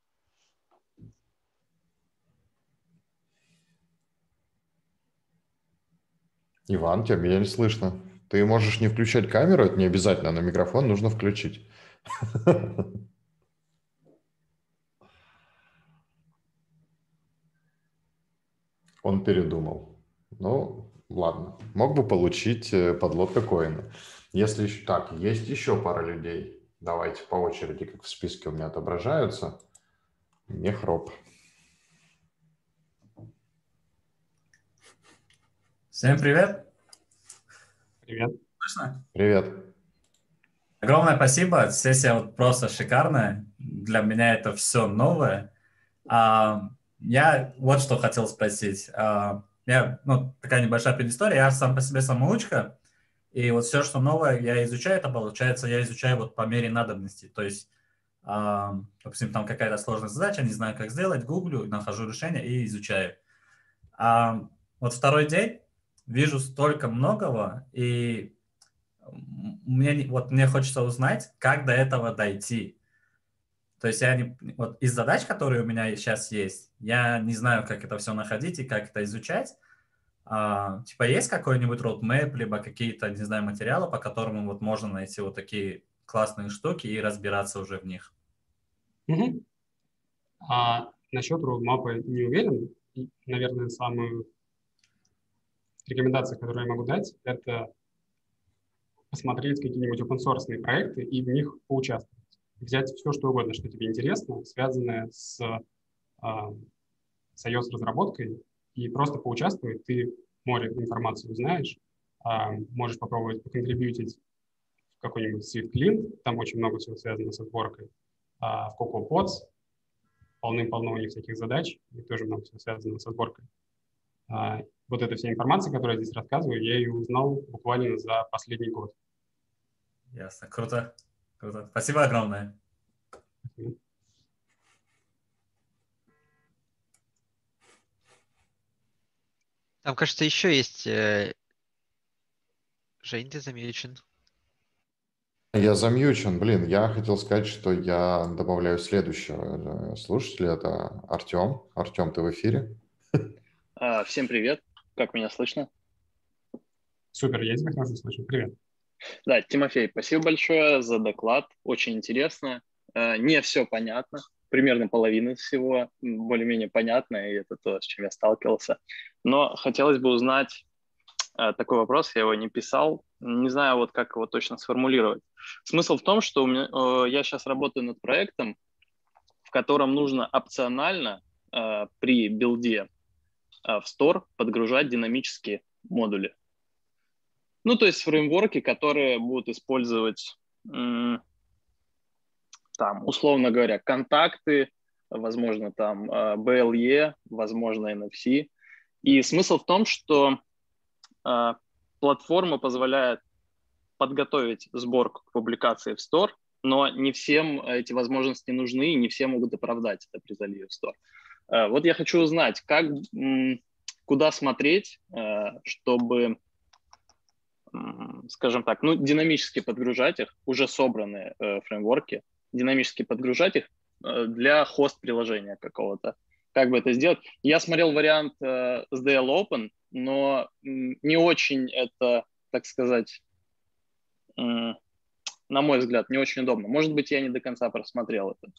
Иван, тебя не слышно. Ты можешь не включать камеру, это не обязательно, но микрофон нужно включить. Он передумал. Ну, ладно. Мог бы получить подлодка коина. Если еще так, есть еще пара людей. Давайте по очереди, как в списке у меня отображаются. Мехроб. Всем привет. Привет. Слышно? Привет. Огромное спасибо. Сессия вот просто шикарная. Для меня это все новое. Я вот что хотел спросить. Такая небольшая предыстория. Я сам по себе самоучка. И вот все, что новое я изучаю, это получается, я изучаю вот по мере надобности. То есть, допустим, там какая-то сложная задача, не знаю, как сделать, гуглю, нахожу решение и изучаю. Вот второй день вижу столько многого, и мне хочется узнать, как до этого дойти. То есть вот из задач, которые у меня сейчас есть, я не знаю, как это все находить и как это изучать. Типа есть какой-нибудь roadmap, либо какие-то, не знаю, материалы, по которым вот можно найти вот такие классные штуки и разбираться уже в них. Угу. Насчет roadmap не уверен. Наверное, самую рекомендацию, которую я могу дать, это посмотреть какие-нибудь open-source проекты и в них поучаствовать. Взять все, что угодно, что тебе интересно, связанное с iOS-разработкой, и просто поучаствовать. Ты море информации узнаешь, можешь попробовать поконтрибьютить в какой-нибудь SwiftLint, там очень много всего связано со сборкой, в CocoaPods полным-полно у них всяких задач, и тоже много всего связано со сборкой. Вот эта вся информация, которую я здесь рассказываю, я ее узнал буквально за последний год. Ясно, круто. Круто. Спасибо огромное. Там, кажется, еще есть... Жень, ты замьючен. Я замьючен. Блин, я хотел сказать, что я добавляю следующего слушателя. Это Артем. Артем, ты в эфире? Всем привет. Как меня слышно? Супер, я тебя хорошо слышу. Привет. Да, Тимофей, спасибо большое за доклад. Очень интересно. Не все понятно. Примерно половина всего более-менее понятно, и это то, с чем я сталкивался. Но хотелось бы узнать такой вопрос, я его не писал, не знаю, вот как его точно сформулировать. Смысл в том, что я сейчас работаю над проектом, в котором нужно опционально при билде в Store подгружать динамические модули. Ну, то есть фреймворки, которые будут использовать, там, условно говоря, контакты, возможно, там BLE, возможно, NFC. И смысл в том, что платформа позволяет подготовить сборку к публикации в Store, но не всем эти возможности нужны, и не все могут оправдать это при заливе в Store. Вот я хочу узнать, куда смотреть, чтобы, скажем так, динамически подгружать их, уже собранные фреймворки, динамически подгружать их для хост-приложения какого-то. Как бы это сделать? Я смотрел вариант SDL Open, но не очень это, так сказать, на мой взгляд, не очень удобно. Может быть, я не до конца просмотрел это.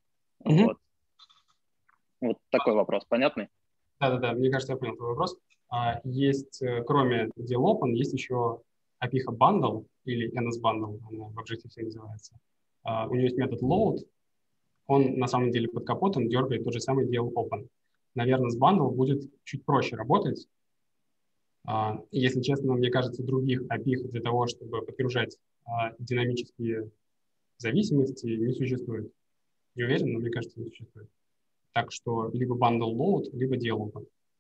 Вот такой вопрос. Понятный? Да, мне кажется, я понял твой вопрос. Есть, кроме DL Open, есть еще API Bundle или NS Bundle, она в Objective-C называется. У нее есть метод load, он на самом деле под капотом дергает тот же самый DL Open. Наверное, с Bundle будет чуть проще работать. Если честно, мне кажется, других API для того, чтобы подгружать динамические зависимости, не существует. Не уверен, но мне кажется, не существует. Так что либо bundle load, либо DL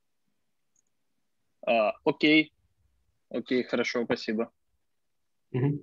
Open. Окей, хорошо, спасибо. Угу.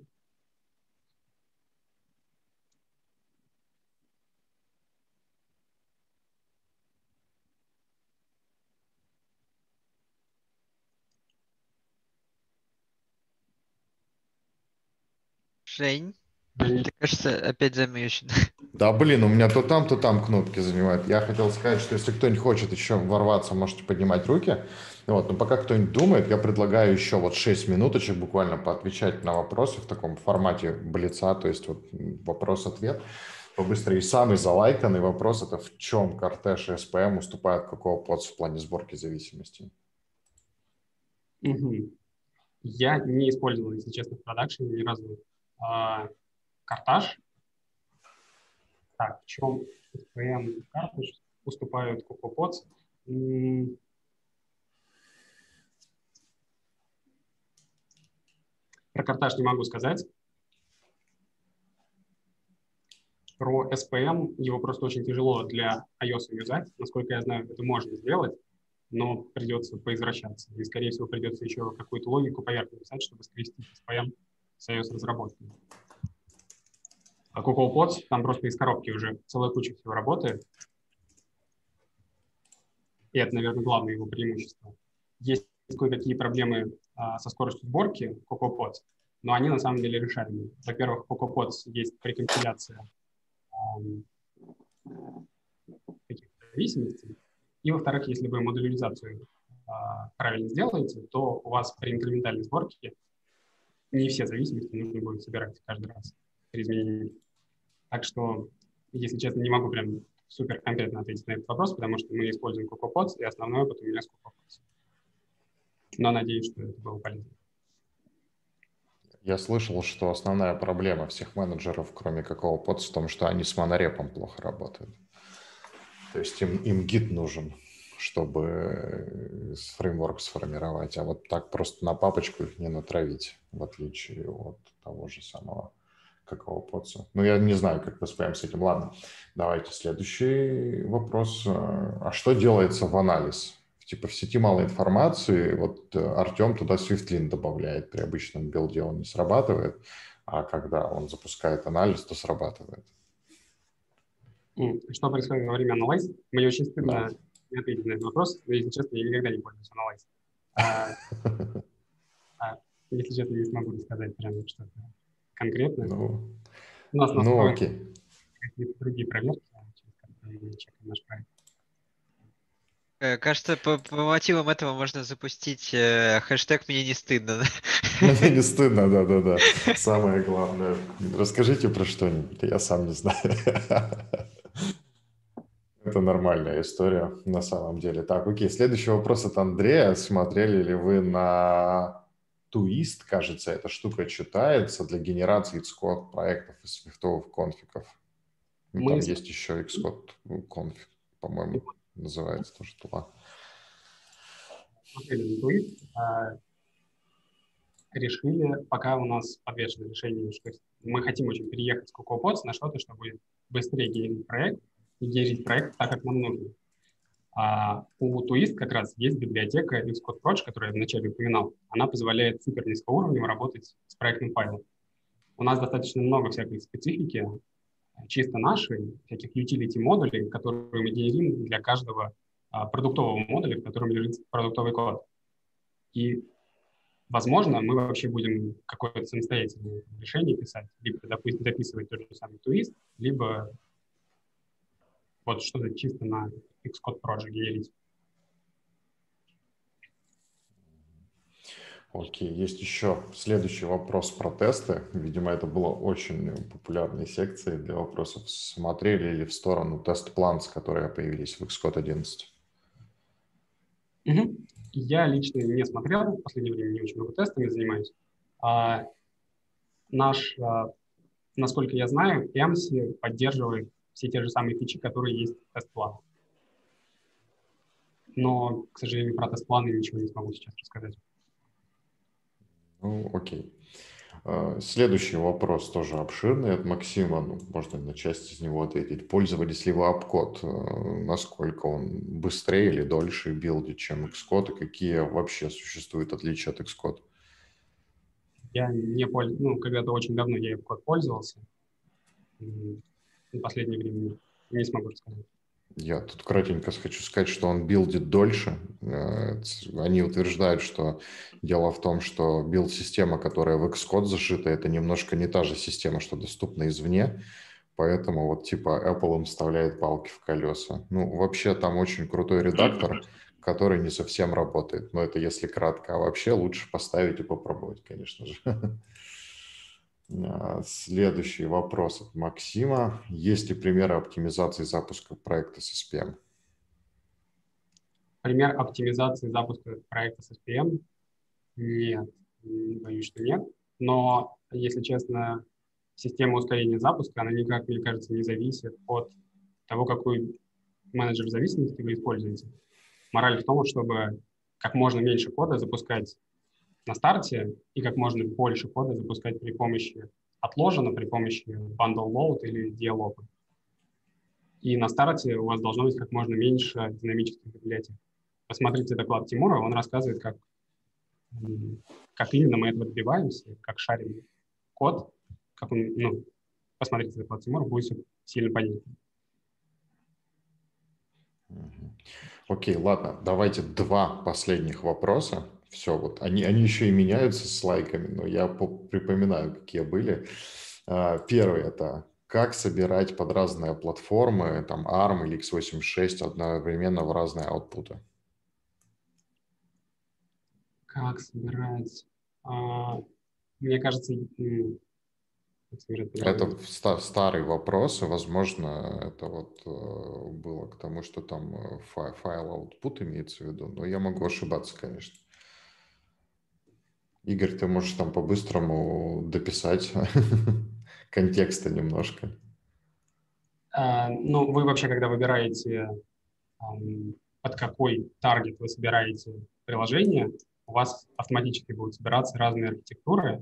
Жень, ты, кажется, опять замьючен. Да, блин, у меня то там кнопки занимают. Я хотел сказать, что если кто-нибудь хочет еще ворваться, можете поднимать руки. Вот, но пока кто-нибудь думает, я предлагаю еще вот 6 минуточек буквально поотвечать на вопросы в таком формате блица, то есть вот вопрос-ответ. Побыстрее. Самый залайканный вопрос — это в чем Кортеж и SPM уступают CocoaPods в плане сборки зависимостей? Я не использовал, если честно, в продакшене ни разу Кортаж. Так, в чем SPM и Кортеж уступают CocoaPods? Про Кортаж не могу сказать. Про SPM его просто очень тяжело для iOS юзать. Насколько я знаю, это можно сделать, но придется поизвращаться. И, скорее всего, придется еще какую-то логику поверх написать, чтобы скрестить SPM с iOS-разработкой. А CocoaPods, там просто из коробки уже целая куча всего работает. И это, наверное, главное его преимущество. Есть кое-какие проблемы со скоростью сборки CocoaPods, но они на самом деле решаемые. Во-первых, в CocoaPods есть прекомпиляция каких-то зависимостей. И, во-вторых, если вы модуляризацию правильно сделаете, то у вас при инкрементальной сборке не все зависимости нужно будет собирать каждый раз при изменении. Так что, если честно, не могу прям супер конкретно ответить на этот вопрос, потому что мы используем CocoaPods, и основной опыт у меня с CocoaPods. Но надеюсь, что это было полезно. Я слышал, что основная проблема всех менеджеров, кроме какого подса, в том, что они с монорепом плохо работают. То есть им гид нужен, чтобы фреймворк сформировать, а вот так просто на папочку их не натравить, в отличие от того же самого какого подса. Ну, я не знаю, как вы справим с этим. Ладно, давайте следующий вопрос. А что делается в анализ? Типа в сети мало информации, вот Артем туда Swiftlin добавляет, при обычном билде он не срабатывает, а когда он запускает анализ, то срабатывает. Что происходит во время анализ? Мне очень Да. стыдно не ответить на этот вопрос, но, если честно, я никогда не пользуюсь анализ. Если честно, не смогу рассказать прям что-то конкретное. У нас настроены Окей. какие-то другие проверки, через которые мы чекаем наш проект. Кажется, по мотивам этого можно запустить хэштег «Мне не стыдно». Мне не стыдно, да-да-да. Самое главное. Расскажите про что-нибудь, я сам не знаю. Это нормальная история на самом деле. Так, окей, следующий вопрос от Андрея. Смотрели ли вы на Twist, кажется, эта штука читается для генерации Xcode проектов из свифтовых конфигов? Ну, там есть еще Xcode конфиг, по-моему, называется тоже тула. Смотрели на Twist, решили, пока у нас подвешено решение, что мы хотим очень переехать с CocoaPods на что-то, чтобы быстрее генерить проект и генерить проект так, как нам нужно. У Twist как раз есть библиотека Xcode Proj, которую я вначале упоминал. Она позволяет супер низкоуровнево работать с проектным файлом. У нас достаточно много всякой специфики, чисто нашей, всяких utility-модулей, которые мы генерим для каждого продуктового модуля, в котором лежит продуктовый код. И, возможно, мы вообще будем какое-то самостоятельное решение писать, либо дописывать тот же самый Twist, либо вот что-то чисто на Xcode Proj генерить. Окей, есть еще следующий вопрос про тесты. Видимо, это было очень популярной секцией для вопросов. Смотрели ли в сторону тест-планс, которые появились в Xcode 11? Я лично не смотрел, в последнее время не очень много тестами занимаюсь. Насколько я знаю, PMC поддерживает все те же самые фичи, которые есть в тест-планах. Но, к сожалению, про тест-планы ничего не смогу сейчас рассказать. Ну, окей. Следующий вопрос тоже обширный от Максима. Ну, можно на часть из него ответить. Пользовались ли вы Apcode? Насколько он быстрее или дольше билдит, чем Xcode? И какие вообще существуют отличия от Xcode? Я не пользовался, когда-то очень давно я Apcode пользовался. В последнее время не смогу рассказать. Я тут кратенько хочу сказать, что он билдит дольше. Они утверждают, что дело в том, что билд-система, которая в Xcode зашита, это немножко не та же система, что доступна извне. Поэтому вот типа Apple им вставляет палки в колеса. Ну, вообще там очень крутой редактор, который не совсем работает. Но это если кратко. А вообще лучше поставить и попробовать, конечно же. Следующий вопрос от Максима. Есть ли примеры оптимизации запуска проекта с SPM? Пример оптимизации запуска проекта с SPM? Нет, боюсь, что нет. Но, если честно, система ускорения запуска, она никак, мне кажется, не зависит от того, какой менеджер зависимости вы используете. Мораль в том, чтобы как можно меньше кода запускать на старте и как можно больше кода запускать при помощи отложено, при помощи bundle load или диалога. И на старте у вас должно быть как можно меньше динамических библиотек. Посмотрите доклад Тимура, он рассказывает, как именно мы этого добиваемся, как шарим код, как он, посмотрите доклад Тимура, будет сильно понятно. Окей, ладно, давайте два последних вопроса. Все, вот они еще и меняются с лайками, но я припоминаю, какие были. Первый – это как собирать под разные платформы, там ARM или x86 одновременно в разные аутпуты? Как собирать? Мне кажется, это старый вопрос, и, возможно, это вот было к тому, что там файл output имеется в виду, но я могу ошибаться, конечно. Игорь, ты можешь там по-быстрому дописать контекста немножко. Ну, вы вообще, когда выбираете, под какой таргет вы собираете приложение, у вас автоматически будут собираться разные архитектуры.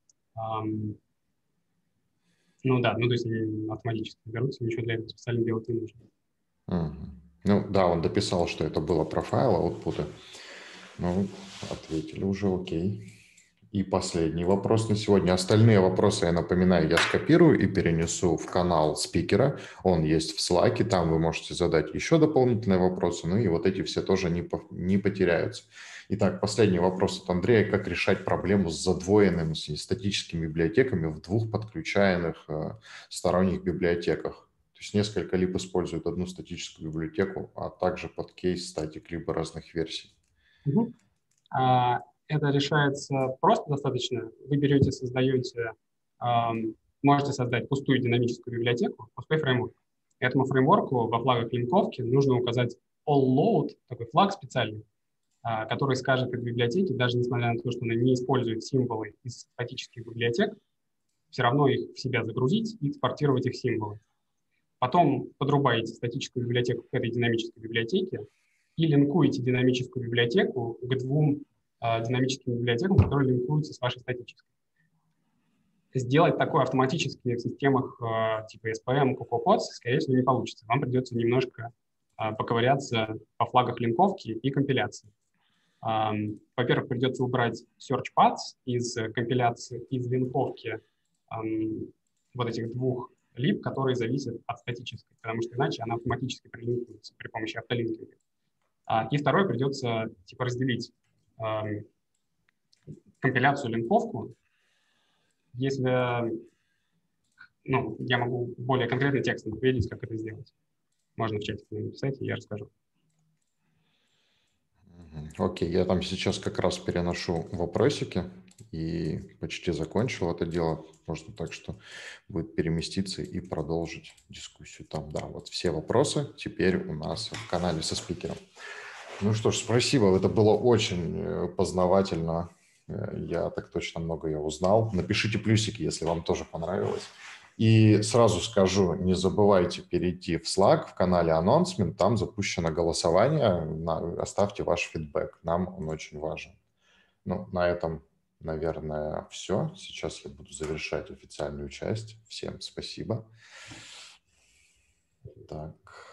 Ну да, ну то есть они автоматически берутся, ничего для этого специально делать не нужно. Мгм. Ну да, он дописал, что это было профайл аутпута. Ну, ответили уже, окей. И последний вопрос на сегодня. Остальные вопросы, я напоминаю, я скопирую и перенесу в канал спикера. Он есть в Slack, там вы можете задать еще дополнительные вопросы, ну и вот эти все тоже не потеряются. Итак, последний вопрос от Андрея. Как решать проблему с задвоенными статическими библиотеками в двух подключаемых сторонних библиотеках? То есть несколько либо используют одну статическую библиотеку, а также под кейс статик либо разных версий. Мгм. Это решается просто достаточно. Вы берете, создаете, можете создать пустую динамическую библиотеку, пустой фреймворк. Этому фреймворку во флагах линковки нужно указать all-load, такой флаг специальный, который скажет этой библиотеке, даже несмотря на то, что она не использует символы из статических библиотек, все равно их в себя загрузить и экспортировать их символы. Потом подрубаете статическую библиотеку к этой динамической библиотеке и линкуете динамическую библиотеку к двум динамическим библиотекам, которые линкуются с вашей статической. Сделать такое автоматически в системах типа SPM, CocoaPods, скорее всего, не получится. Вам придется немножко поковыряться по флагах линковки и компиляции. Во-первых, придется убрать search paths из компиляции, из линковки вот этих двух либ, которые зависят от статической, потому что иначе она автоматически прилинкуется при помощи автолинкинга. И второе, придется типа разделить компиляцию, линковку. Если, ну, я могу более конкретно текстом ответить, как это сделать. Можно в чате написать, и я расскажу. Окей, я там сейчас как раз переношу вопросики и почти закончил это дело. Можно так, что будет переместиться и продолжить дискуссию там. Да, вот все вопросы теперь у нас в канале со спикером. Ну что ж, спасибо, это было очень познавательно. Я так точно много я узнал. Напишите плюсики, если вам тоже понравилось. И сразу скажу, не забывайте перейти в Slack, в канале Announcement, там запущено голосование, оставьте ваш фидбэк, нам он очень важен. Ну, на этом, наверное, все. Сейчас я буду завершать официальную часть. Всем спасибо. Так.